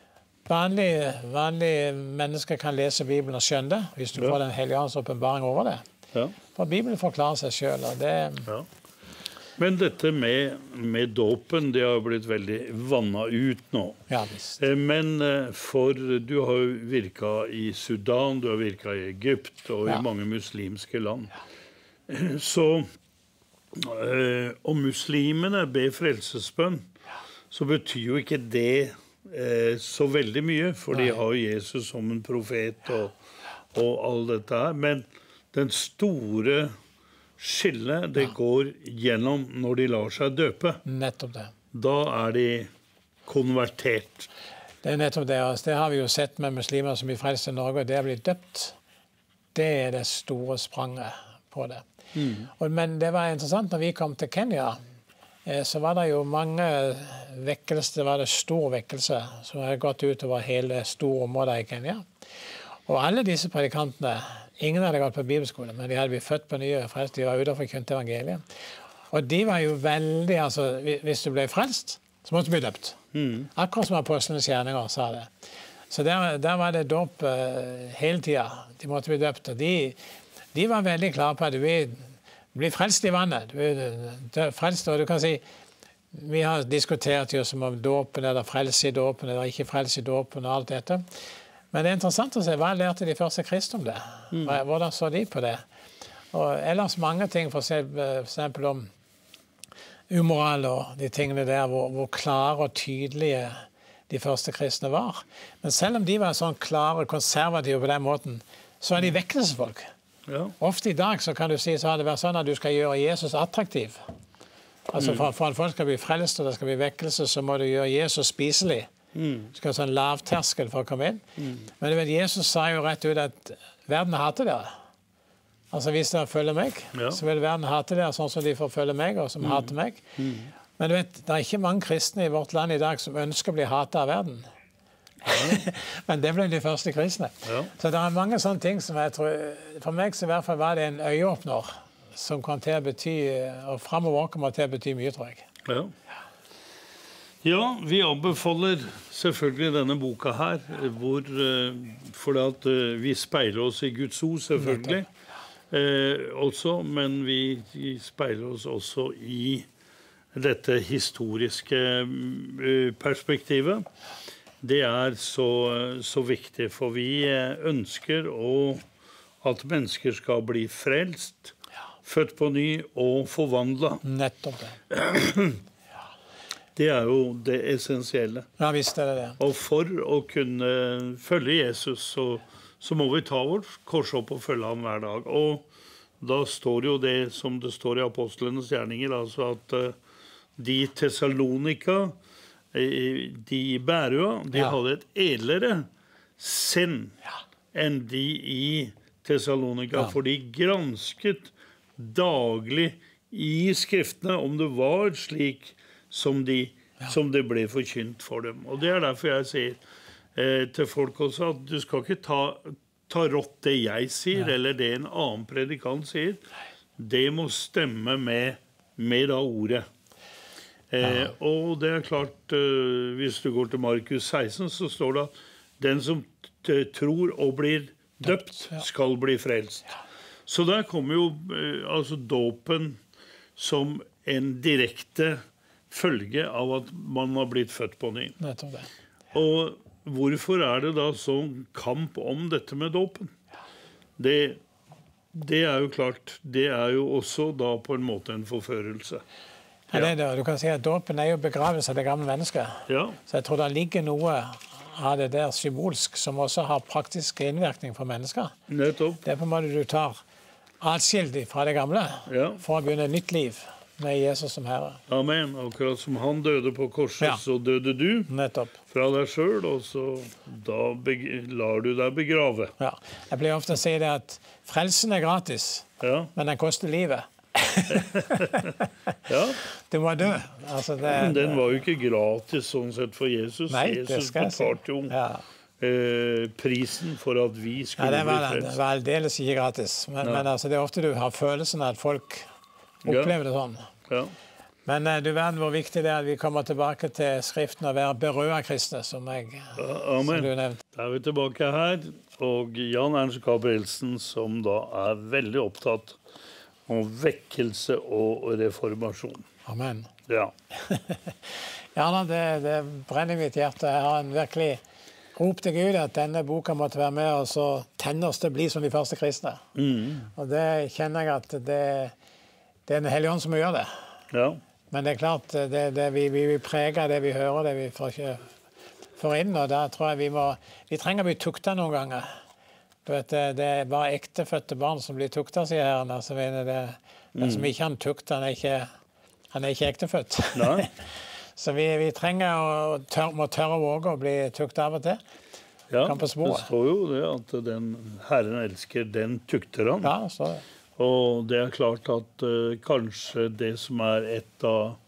vanlige mennesker kan lese Bibelen og skjønne det, hvis du får den hellige ånds åpenbaring over det. For Bibelen forklarer seg selv. Men dette med dåpen, det har blitt veldig vannet ut nå. Ja, visst. Men for du har jo virket i Sudan, du har virket i Egypt og i mange muslimske land. Så om muslimene ber frelsesbønn, så betyr jo ikke det så veldig mye, for de har Jesus som en profet og alt dette her. Men den store skillet, det går gjennom når de lar seg døpe. Nettopp det. Da de konvertert. Det nettopp det. Det har vi jo sett med muslimer som blir frelst i Norge, og det blitt døpt. Det det store spranget på det. Men det var interessant når vi kom til Kenya, så var det jo mange vekkelser, det var det stor vekkelse som har gått ut over hele store områder i Kenya. Og alle disse predikantene, ingen hadde gått på bibelskole, men de hadde blitt født på nye frelst, de var utenfor kjent evangeliet. Og de var jo veldig, altså hvis du ble frelst, så måtte du bli døpt. Akkurat som apostlenes gjerninger sa det. Så der var det dåp hele tiden, de måtte bli døpt, og de var veldig klare på at du blir frelst i vannet. Du frelst, og du kan si, vi har diskutert jo som om dåpen, eller frelse i dåpen, eller ikke frelse i dåpen, og alt dette. Men det interessant å se, hva lærte de første kristne om det? Hvordan så de på det? Og ellers mange ting, for eksempel om umoral og de tingene der, hvor klare og tydelige de første kristne var. Men selv om de var sånn klare, konservative på den måten, så er de vekkelsesfolk. Ofte i dag så kan du si så har det vært sånn at du skal gjøre Jesus attraktiv. Altså for at folk skal bli frelst og det skal bli vekkelse, så må du gjøre Jesus spiselig. Du skal ha sånn lavterskel for å komme inn. Men du vet, Jesus sa jo rett ut at verden hater dere. Altså hvis dere følger meg, så vil verden hate dere sånn som de får følge meg og som hater meg. Men du vet, det er ikke mange kristne i vårt land i dag som ønsker å bli hatet av verden. Men det ble de første kristne. Så det er mange sånne ting som jeg tror, for meg så i hvert fall var det en øyeåpner som kom til å bety, og fremover kommer til å bety mye, tror jeg. Ja, vi anbefaler selvfølgelig denne boka her, for at vi speiler oss i Guds ord, selvfølgelig, også, men vi speiler oss også i dette historiske perspektivet. Det så viktig, for vi ønsker at mennesker skal bli frelst, født på ny og forvandlet. Nettopp det. Det jo det essensielle. Ja, visst det det. Og for å kunne følge Jesus, så må vi ta vårt kors opp og følge ham hver dag. Og da står jo det som det står i apostlenes gjerninger, altså at de Thessalonika, de i Bærøa, de hadde et edlere sinn enn de i Thessalonika, for de gransket daglig i skriftene om det var slik som det ble forkynt for dem. Og det derfor jeg sier til folk også at du skal ikke ta rått det jeg sier, eller det en annen predikant sier. Det må stemme med da ordet. Og det klart, hvis du går til Markus 16, så står det at den som tror og blir døpt skal bli frelst. Så der kommer jo altså dåpen som en direkte følge av at man har blitt født på ny. Nettopp det. Og hvorfor er det da sånn kamp om dette med dåpen? Det er jo klart, det er jo også da på en måte en forførelse. Ja. Du kan si at dåpen er jo begravelse av det gamle mennesket. Ja. Så jeg tror det ligger noe av det der symbolsk som også har praktisk innvirkning for mennesker. Nettopp. Det er på en måte du tar atskilt fra det gamle for å begynne et nytt liv med Jesus som Herre. Amen. Akkurat som han døde på korset, så døde du fra deg selv, og så da lar du deg begrave. Ja. Jeg pleier ofte å si det at frelsen er gratis, men den koster livet. Du må dø. Altså den var jo ikke gratis sånn sett for Jesus. Nei, Jesus betalte jo prisen for at vi skulle bli frelst. Det var aldeles ikke gratis. Men altså, det er ofte du har følelsen av at folk opplever det sånn. Ja. Men du verden hvor viktig det er at vi kommer tilbake til Skriften og være berørt kristne, som du nevnte. Da er vi tilbake her, og Jan Ernst Gabrielsen, som da er veldig opptatt om vekkelse og reformasjon. Amen. Ja. Ja, det brenner i mitt hjerte. Jeg har en virkelig rop til Gud at denne boka måtte være med og så tenne oss til å bli som de første kristne. Og det kjenner jeg at det er en hellig ånd som må gjøre det. Ja. Men det er klart, vi preger det vi hører, det vi får inn, og der tror jeg vi trenger å bli tukta noen ganger. Du vet, det er bare ektefødte barn som blir tukta, sier Herren. Altså, den som ikke han tukta, han er ikke ektefødt. Nei. Så vi trenger må tørre å våge å bli tukta av og til. Ja, det står jo det at den Herren elsker, den tukter han. Ja, det står det. Og det er klart at kanskje det som er et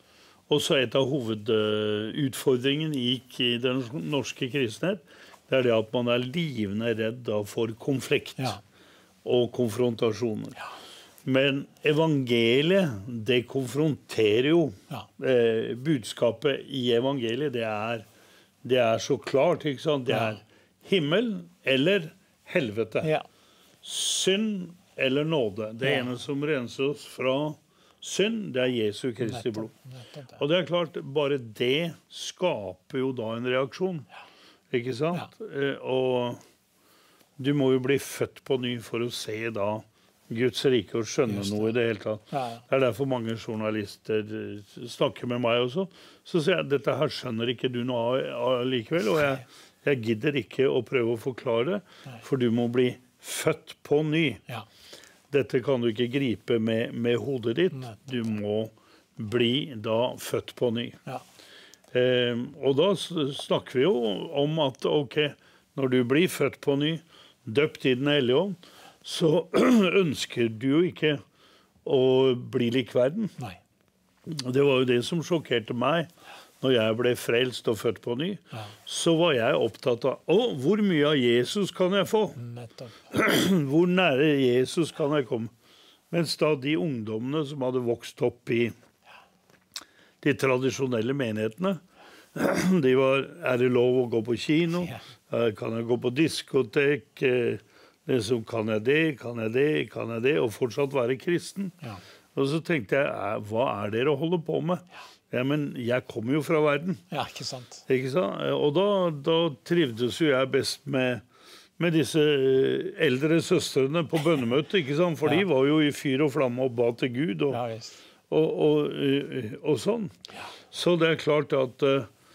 av hovedutfordringen i den norske kristenhet, det er det at man er livende redd for konflikt og konfrontasjoner. Ja. Men evangeliet, det konfronterer jo. Budskapet i evangeliet, det er så klart, ikke sant? Det er himmel eller helvete. Ja. Synd eller nåde. Det ene som renser oss fra synd, det er Jesu Kristi blod. Og det er klart, bare det skaper jo da en reaksjon. Ikke sant? Og du må jo bli født på ny for å se da Guds rike og skjønne noe i det hele tatt. Det er derfor mange journalister snakker med meg også. Så sier jeg, dette her skjønner ikke du noe av likevel, og jeg gidder ikke å prøve å forklare, for du må bli født på ny. Dette kan du ikke gripe med hodet ditt. Du må bli da født på ny. Og da snakker vi jo om at når du blir født på ny, døpt i Den hellige ånd, så ønsker du jo ikke å bli lik verden. Nei. Det var jo det som sjokkerte meg. Når jeg ble frelst og født på ny, så var jeg opptatt av hvor mye av Jesus kan jeg få? Hvor nære Jesus kan jeg komme? Mens da de ungdommene som hadde vokst opp i de tradisjonelle menighetene, de var, er det lov å gå på kino? Kan jeg gå på diskotek? Kan jeg det? Og fortsatt være kristen? Og så tenkte jeg, hva er dere holder på med? Ja, men jeg kommer jo fra verden. Ja, ikke sant. Ikke sant? Og da trivdes jo jeg best med disse eldre søstrene på bønnemøtet, ikke sant? For de var jo i fyr og flamme og ba til Gud og sånn. Så det er klart at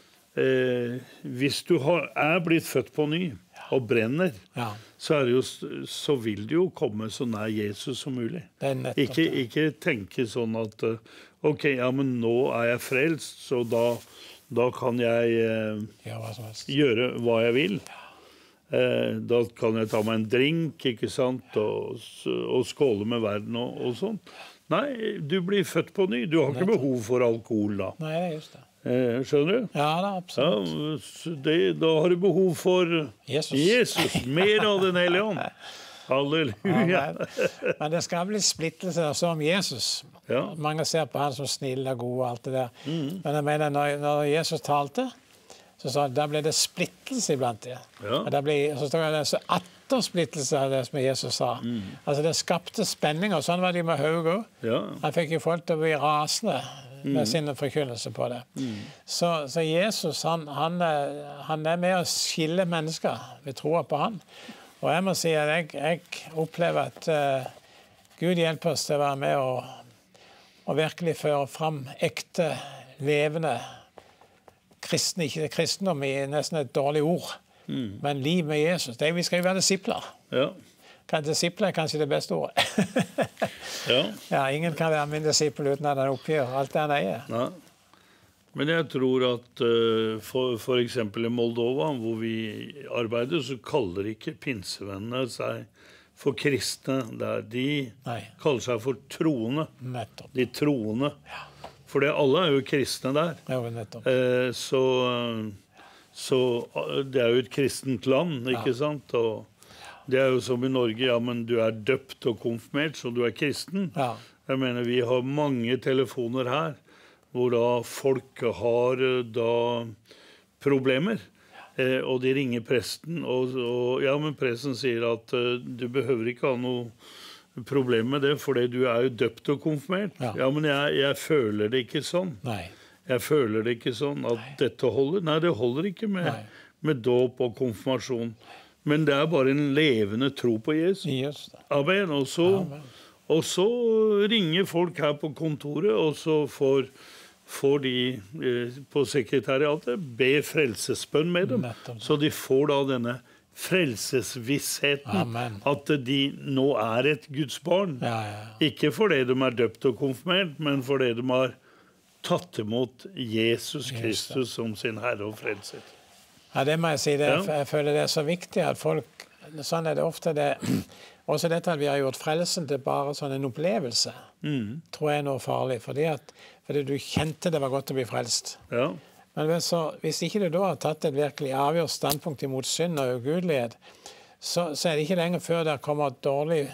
hvis du er blitt født på ny og brenner, så vil du jo komme så nær Jesus som mulig. Ikke tenke sånn at men nå er jeg frelst, så da kan jeg gjøre hva jeg vil. Da kan jeg ta meg en drink, ikke sant, og skåle med verden og sånn. Nei, du blir født på ny. Du har ikke behov for alkohol da. Nei, det er just det. Skjønner du? Ja, da, absolutt. Da har du behov for Jesus. Mer av Den hellige ånd. Halleluja. Men det skal bli splittelse også om Jesus. Mange ser på han som snill og god og alt det der. Men jeg mener, når Jesus talte, så sa han, da ble det splittelse iblant det. Og så står det så attersplittelse av det som Jesus sa. Altså det skapte spenning, og sånn var det med Hauge. Han fikk jo folk til å bli rasende. med sin forkynnelse på det. Så Jesus, han er med å skille mennesker ved troa på han. Og jeg må si at jeg opplever at Gud hjelper oss til å være med og virkelig føre fram ekte, levende kristne, ikke kristendom i nesten et dårlig ord, men liv med Jesus. Vi skal jo være disipler. Ja. Disipler er kanskje det beste ordet. Ja, ingen kan være min disippel uten at han oppgir alt det han eier. Nei. Men jeg tror at for eksempel i Moldova, hvor vi arbeider, så kaller ikke pinsevennene seg for kristne der. De kaller seg for troende. Nettopp. De troende. Ja. For alle er jo kristne der. Ja, nettopp. Så det er jo et kristent land, ikke sant? Og det er jo som i Norge, ja, men du er døpt og konfirmert, så du er kristen. Ja. Jeg mener, vi har mange telefoner her, hvor da folk har da problemer. Og de ringer presten, og ja, men presten sier at du behøver ikke ha noe problem med det, for du er jo døpt og konfirmert. Ja, men jeg føler det ikke sånn. Nei. Jeg føler det ikke sånn at dette holder. Nei, det holder ikke med dåp og konfirmasjon. Men det er bare en levende tro på Jesus. Amen. Og så ringer folk her på kontoret, og så får de på sekretariatet be frelsesbønn med dem. Så de får da denne frelsesvissheten. Amen. At de nå er et Guds barn. Ikke fordi de er døpt og konfirmert, men fordi de har tatt imot Jesus Kristus som sin Herre og frelser. Ja, det må jeg si. Jeg føler det er så viktig at folk, sånn er det ofte det, også dette at vi har gjort frelsen til bare sånn en opplevelse, tror jeg er noe farlig, fordi du kjente det var godt å bli frelst. Ja. Men hvis ikke du da har tatt et virkelig avgjort standpunkt imot synd og ugudelighet, så er det ikke lenger før det kommer dårlige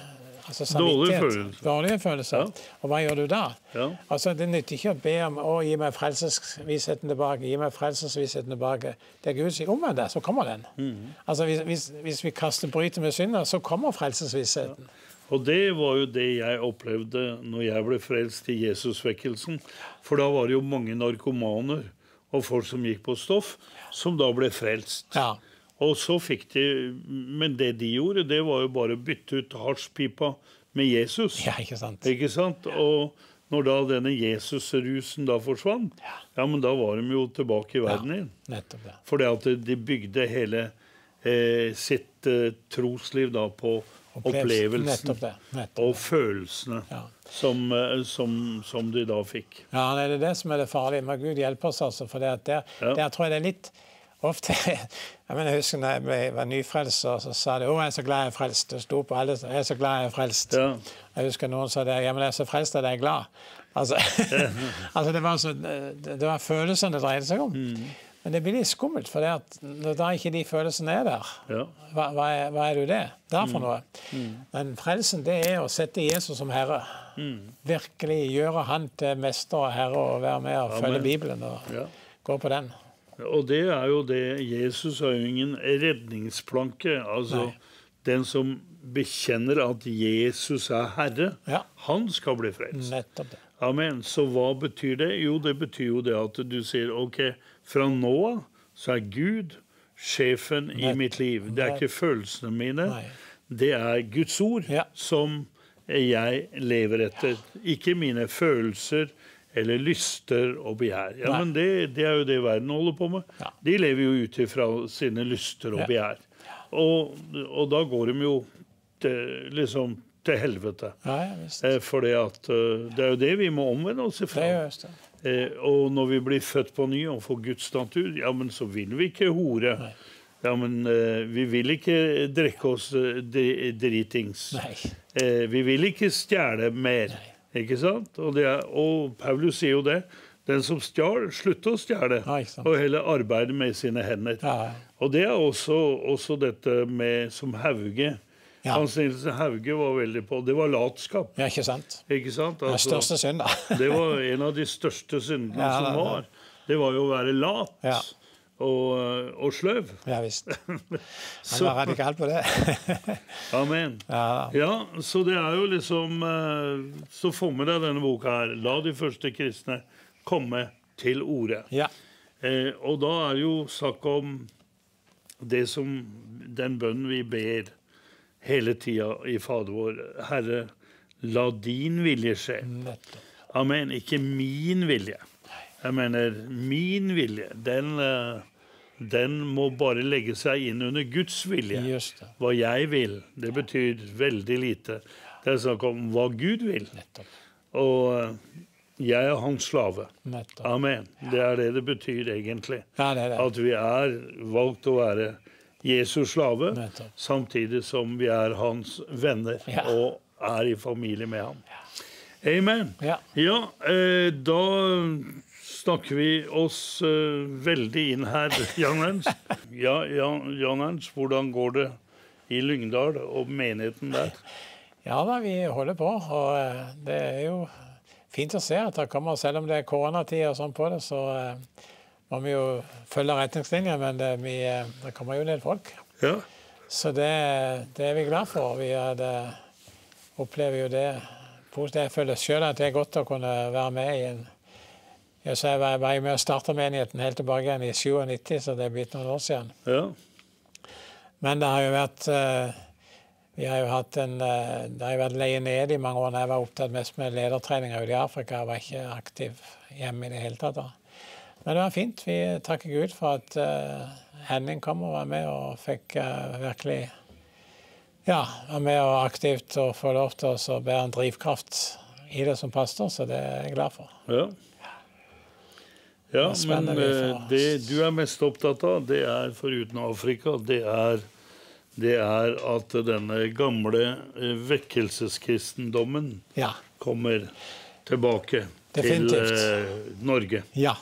følelser. Ja. Og hva gjør du da? Ja. Altså, det nytter ikke å be om å gi meg frelsesvissheten tilbake, gi meg frelsesvissheten tilbake. Det er Gud sier omvendt det, så kommer den. Altså, hvis vi bryter med synder, så kommer frelsesvissheten. Ja. Og det var jo det jeg opplevde når jeg ble frelst i Jesusvekkelsen. For da var det jo mange narkomaner og folk som gikk på stoff, som da ble frelst. Ja. Og så fikk de, men det de gjorde, det var jo bare å bytte ut hasjpipa med Jesus. Ja, ikke sant? Ikke sant? Og når da denne Jesus-rusen da forsvant, ja, men da var de jo tilbake i verden igjen. Nettopp, ja. Fordi at de bygde hele sitt trosliv da på opplevelsen og følelsene som de da fikk. Ja, det er det som er det farlige. Men Gud hjelper oss altså, for der tror jeg det er litt ofte, jeg husker når jeg var nyfrelst, så sa de, jeg er så glad jeg er frelst. Det sto på alle, jeg er så glad jeg er frelst. Ja. Jeg husker noen sa det, men jeg er så frelst at jeg er glad. Altså, det var følelsene det dreide seg om. Men det blir litt skummelt, for når da ikke de følelsene er der, hva er du det? Derfor noe. Men frelsen, det er å sette Jesus som Herre. Virkelig gjøre han til mester og Herre, og være med og følge Bibelen og gå på den. Og det er jo det, Jesus har jo ingen redningsplanke, altså den som bekjenner at Jesus er Herre, han skal bli frelst. Nettopp det. Amen. Så hva betyr det? Jo, det betyr jo det at du sier, ok, fra nå av så er Gud sjefen i mitt liv. Det er ikke følelsene mine, det er Guds ord som jeg lever etter. Ikke mine følelser, eller lyster og begjær. Ja, men det er jo det verden holder på med. Ja. De lever jo ut ifra sine lyster og begjær. Og da går de jo til helvete. Fordi at det er jo det vi må omvende oss ifra. Og når vi blir født på ny og får Guds natur, ja, men så vil vi ikke hore. Ja, men vi vil ikke drikke oss dritings. Vi vil ikke stjele mer. Ikke sant? Og Paulus sier jo det. Den som stjal, slutter å stjele, og heller arbeide med sine hender. Og det er også dette med som Hauge. Hans Nilsen Hauge var veldig på. Det var latskap. Ja, ikke sant? Ikke sant? Altså, det største synd, da. Det var en av de største syndene som var. Det var jo å være lat. Og sløv. Ja, visst. Han var radikal på det. Amen. Ja, så det er jo liksom, så får med deg denne boka her. La de første kristne komme til orde. Ja. Og da det jo snakk om det som den bønnen vi ber hele tida i Fader vår. Herre, la din vilje skje. Amen. Ikke min vilje. Jeg mener, min vilje, den må bare legge seg inn under Guds vilje. Just det. Hva jeg vil, det betyr veldig lite. Det snakk om hva Gud vil. Og jeg hans slave. Amen. Det det betyr egentlig. Ja, det. At vi valgt å være Jesus slave, samtidig som vi hans venner og i familie med ham. Amen. Ja, da snakker vi oss veldig inn her, Jan Ernst. Ja, Jan Ernst, hvordan går det i Lyngdal og menigheten der? Ja da, vi holder på, og det jo fint å se at det kommer, selv om det koronatid og sånn på det, så må vi jo følge retningslinjer, men det kommer jo en del folk. Ja. Så det vi glad for. Vi opplever jo det. Jeg føler selv at det godt å kunne være med i en... Jeg var jo med å starte menigheten helt tilbake igjen i 97, så det blitt noen år siden. Ja. Men det har jo vært... Vi har jo hatt det har jo vært leie ned i mange år når jeg var opptatt mest med ledertreninger ute i Afrika. Jeg var ikke aktiv hjemme i det hele tatt da. Men det var fint. Vi takker Gud for at Henning kom og var med og fikk virkelig være med og aktivt og få lov til å bære en drivkraft i det som pastor, så det jeg glad for. Ja, men det du mest opptatt av, det foruten Afrika, det at denne gamle vekkelseskristendommen kommer tilbake til Norge. Ja.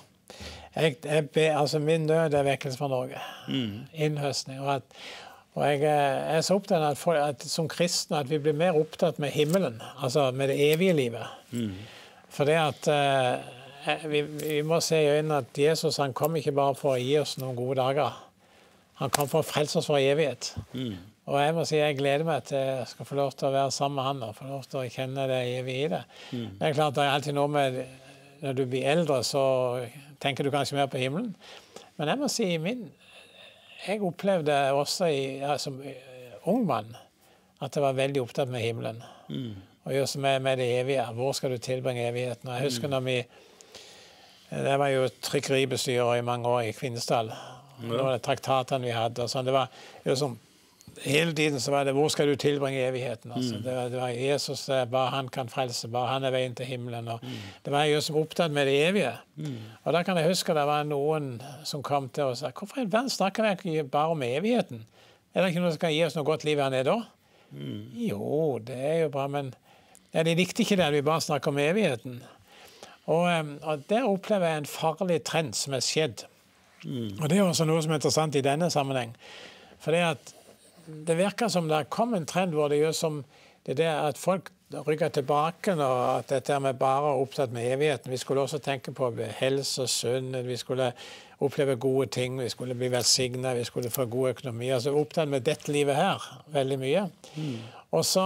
Altså min død vekkelse fra Norge. Innhøstning. Og jeg så opptatt at som kristne at vi blir mer opptatt med himmelen, altså med det evige livet. For det at vi må se i øynene at Jesus han kom ikke bare for å gi oss noen gode dager. Han kom for å frelse oss for evighet. Og jeg må si jeg gleder meg til jeg skal få lov til å være sammen med han og få lov til å kjenne det evige i det. Det klart det alltid noe med når du blir eldre så tenker du kanskje mer på himmelen. Men jeg må si jeg opplevde også som ung mann at jeg var veldig opptatt med himmelen. Og just med det evige. Hvor skal du tilbringe evigheten? Og jeg husker når det var jo trykkeribestyrer i mange år i Kvinesdal. Det var det traktatene vi hadde. Og sånn. Det var jo som hele tiden så var det hvor skal du tilbringe evigheten? Altså. Det var Jesus, bare han kan frelse, bare han veien til himmelen. Og det var jo som opptatt med det evige. Og da kan jeg huske det var noen som kom til og sa, hvorfor i verden snakker jeg ikke bare om evigheten? Det ikke noe som kan gi oss noe godt liv her nede da? Jo, det jo bra, men det likte ikke det at vi bare snakker om evigheten. Og der opplever jeg en farlig trend som skjedd. Og det også noe som interessant i denne sammenheng. For det virker som det kom en trend hvor det gjør som det at folk rygger tilbake og at dette med bare opptatt med evigheten. Vi skulle også tenke på helse og sunn, vi skulle oppleve gode ting, vi skulle bli velsignet, vi skulle få god økonomi. Altså opptatt med dette livet her veldig mye. Og så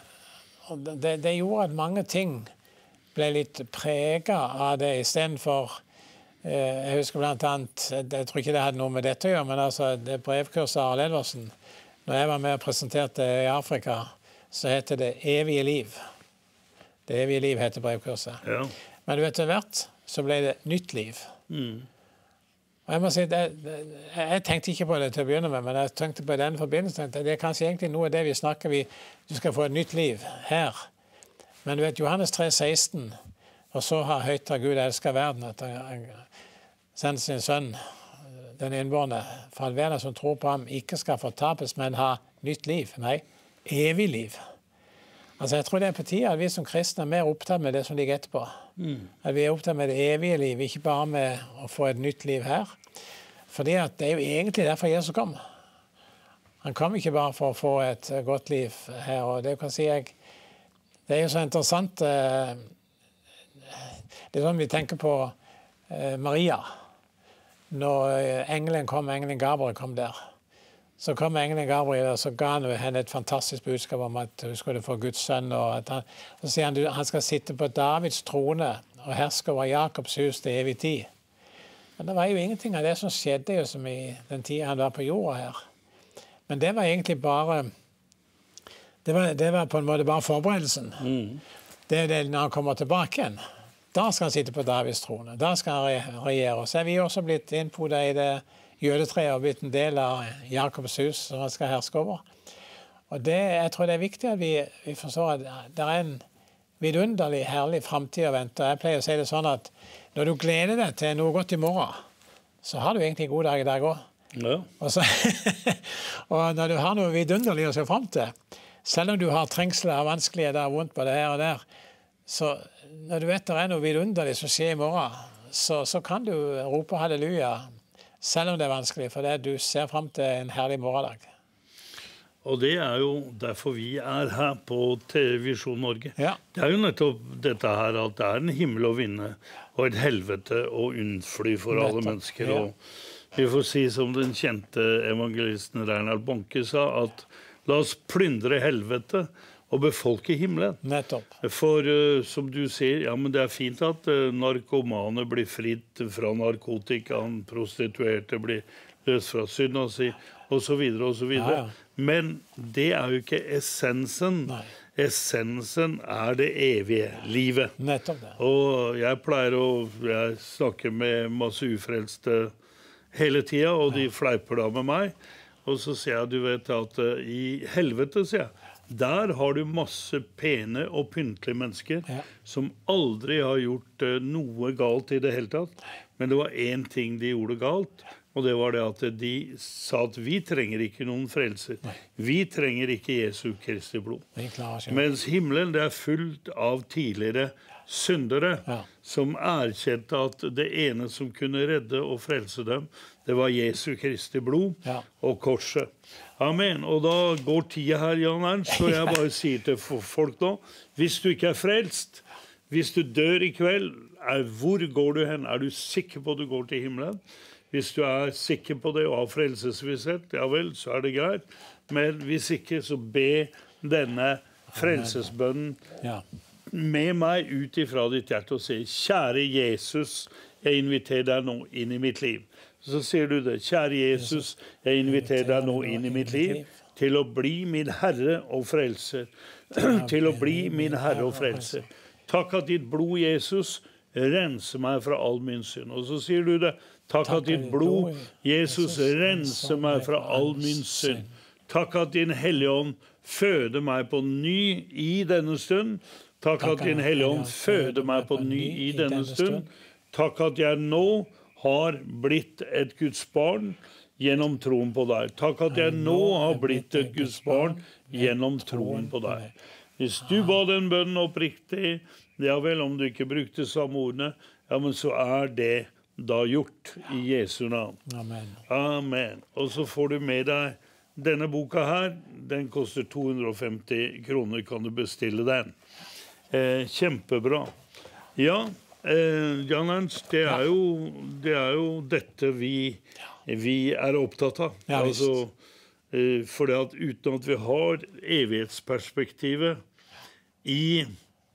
det gjorde at mange ting ble litt preget av det i stedet for jeg husker blant annet, jeg tror ikke det hadde noe med dette å gjøre, men altså det brevkurset av Arle Edvardsen, når jeg var med og presenterte i Afrika, så heter det Evige liv. Det evige liv heter brevkurset. Ja. Men du vet etter hvert, så ble det nytt liv. Og jeg må si, jeg tenkte ikke på det til å begynne med, men jeg tenkte på den forbindelsen. Det kanskje egentlig noe av det vi snakker, du skal få et nytt liv her. Men du vet, Johannes 3,16, og så har høyt av Gud elsket verden, at han sendte sin sønn, den innbårne, for at hver som tror på ham ikke skal fortapes, men ha nytt liv. Nei, evig liv. Altså jeg tror det på tide at vi som kristne mer opptatt med det som ligger etterpå. At vi opptatt med det evige liv, ikke bare med å få et nytt liv her. Fordi at det jo egentlig derfor Jesus kom. Han kom ikke bare for å få et godt liv her, og det kan si det jo så interessant. Det sånn vi tenker på Maria. Når engelen Gabriel kom der, så kom engelen Gabriel og så ga han henne et fantastisk budskap om at hun skulle få Guds sønn. Og så sier han skal sitte på Davids trone, og herske over Jakobs hus til evig tid. Men det var jo ingenting av det som skjedde jo som i den tiden han var på jorda her. Men det var egentlig bare, det var på en måte bare forberedelsen. Det er det når han kommer tilbake igjen. Da skal han sitte på Davids trone. Da skal han regjere. Og så er vi også blitt innpodet i det jødetreet og blitt en del av Jakobs hus som han skal herske over. Og jeg tror det er viktig at vi forstår at det er en vidunderlig, herlig fremtid å vente. Jeg pleier å si det sånn at når du gleder deg til noe godt i morgen, så har du egentlig en god dag i dag også. Ja. Og når du har noe vidunderlig å se frem til, selv om du har trengsler, vanskeligheter, vondt på det her og der, så når du vet det er noe vidunderlig som skjer i morgen, så kan du rope halleluja, selv om det er vanskelig, for det du ser frem til en herlig morgendag. Og det er jo derfor vi er her på Visjon Norge. Ja. Det er jo nettopp dette her at det er en himmel å vinne, og et helvete å unnfly for alle mennesker. Ja. Og vi får si som den kjente evangelisten Reinhard Bonke sa, at la oss plyndre helvete og befolke himmelen. Nettopp. For som du sier, ja, men det er fint at narkomane blir fritt fra narkotika, prostituerte blir løst fra synda si, og så videre, og så videre. Ja. Men det er jo ikke essensen. Nei. Essensen er det evige livet. Nettopp det. Og jeg snakker med masse ufrelste hele tiden, og de fleiper da med meg. Og så sier jeg, du vet at i helvete, sier jeg, der har du masse pene og pyntelige mennesker som aldri har gjort noe galt i det hele tatt. Men det var en ting de gjorde galt, og det var det at de sa at vi trenger ikke noen frelser. Vi trenger ikke Jesu Kristi blod. Mens himmelen det er fullt av tidligere syndere som erkjente at det ene som kunne redde og frelse dem, det var Jesu Kristi blod og korset. Amen. Og da går tida her, Jan Ernst, så jeg bare sier til folk nå, hvis du ikke er frelst, hvis du dør i kveld, hvor går du hen? Er du sikker på at du går til himmelen? Hvis du er sikker på det og har frelsesvisshet, ja vel, så er det greit. Men hvis ikke, så be denne frelsesbønnen med meg ut ifra ditt hjerte og si, kjære Jesus, jeg inviterer deg nå inn i mitt liv. Så sier du det, kjære Jesus, jeg inviterer deg nå inn i mitt liv til å bli min Herre og frelser. Til å bli min Herre og frelser. Takk at ditt blod, Jesus, renser meg fra all min synd. Og så sier du det, takk at ditt blod, Jesus, renser meg fra all min synd. Takk at din Hellige Ånd føder meg på ny i denne stund. Takk at din Hellige Ånd føder meg på ny i denne stund. Takk at jeg nå har blitt et Guds barn gjennom troen på deg. Takk at jeg nå har blitt et Guds barn gjennom troen på deg. Hvis du ba den bønnen oppriktig, ja vel, om du ikke brukte samme ordene, ja, men så er det da gjort i Jesu navn. Amen. Amen. Og så får du med deg denne boka her. Den koster 250 kroner, kan du bestille den. Kjempebra. Ja, Jan Ernst, det er jo dette vi er opptatt av. Ja, altså, for det at uten at vi har evighetsperspektivet i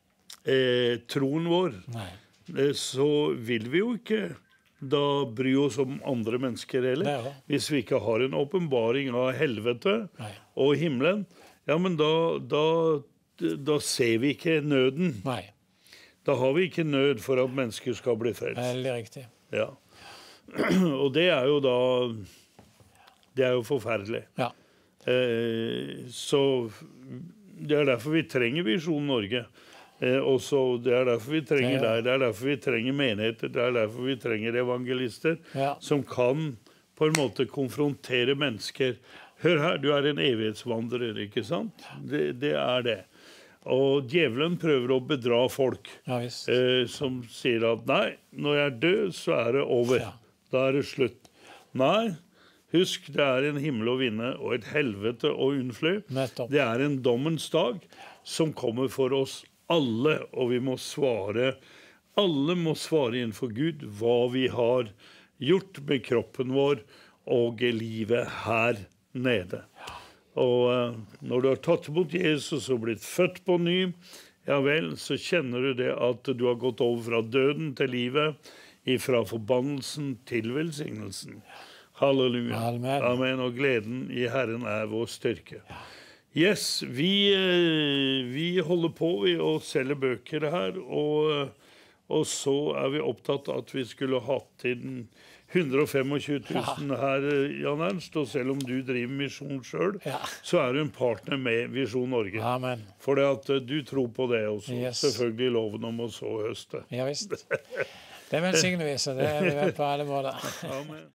troen vår, så vil vi jo ikke da bry oss om andre mennesker heller. Hvis vi ikke har en åpenbaring av helvete og himmelen, ja, men da ser vi ikke nøden. Nei. Da har vi ikke nød for at mennesker skal bli frelst. Veldig riktig. Ja. Og det er jo da, det er jo forferdelig. Ja. Så det er derfor vi trenger Visjon Norge. Også, det er derfor vi trenger deg, det er derfor vi trenger menigheter, det er derfor vi trenger evangelister som kan på en måte konfrontere mennesker. Hør her, du er en evighetsvandrer, ikke sant? Det er det. Og djevelen prøver å bedra folk som sier at nei, når jeg er død, så er det over. Da er det slutt. Nei, husk, det er en himmel å vinne og et helvete å unnfly. Det er en dommens dag som kommer for oss alle, og vi må svare. Alle må svare innenfor Gud hva vi har gjort med kroppen vår og livet her nede. Og når du har tatt imot Jesus og blitt født på ny, ja vel, så kjenner du det at du har gått over fra døden til livet, ifra forbannelsen til velsignelsen. Halleluja. Amen. Amen. Og gleden i Herren vår styrke. Yes, vi holder på å selge bøker her, og så vi opptatt at vi skulle hatt inn 125 000 her, Jan Ernst, og selv om du driver misjon selv, så du en partner med Visjon Norge. Amen. For det at du tror på det også. Yes. Selvfølgelig loven om å så høste. Ja visst. Det velsigner vi, så det vi vel på alle måter. Amen.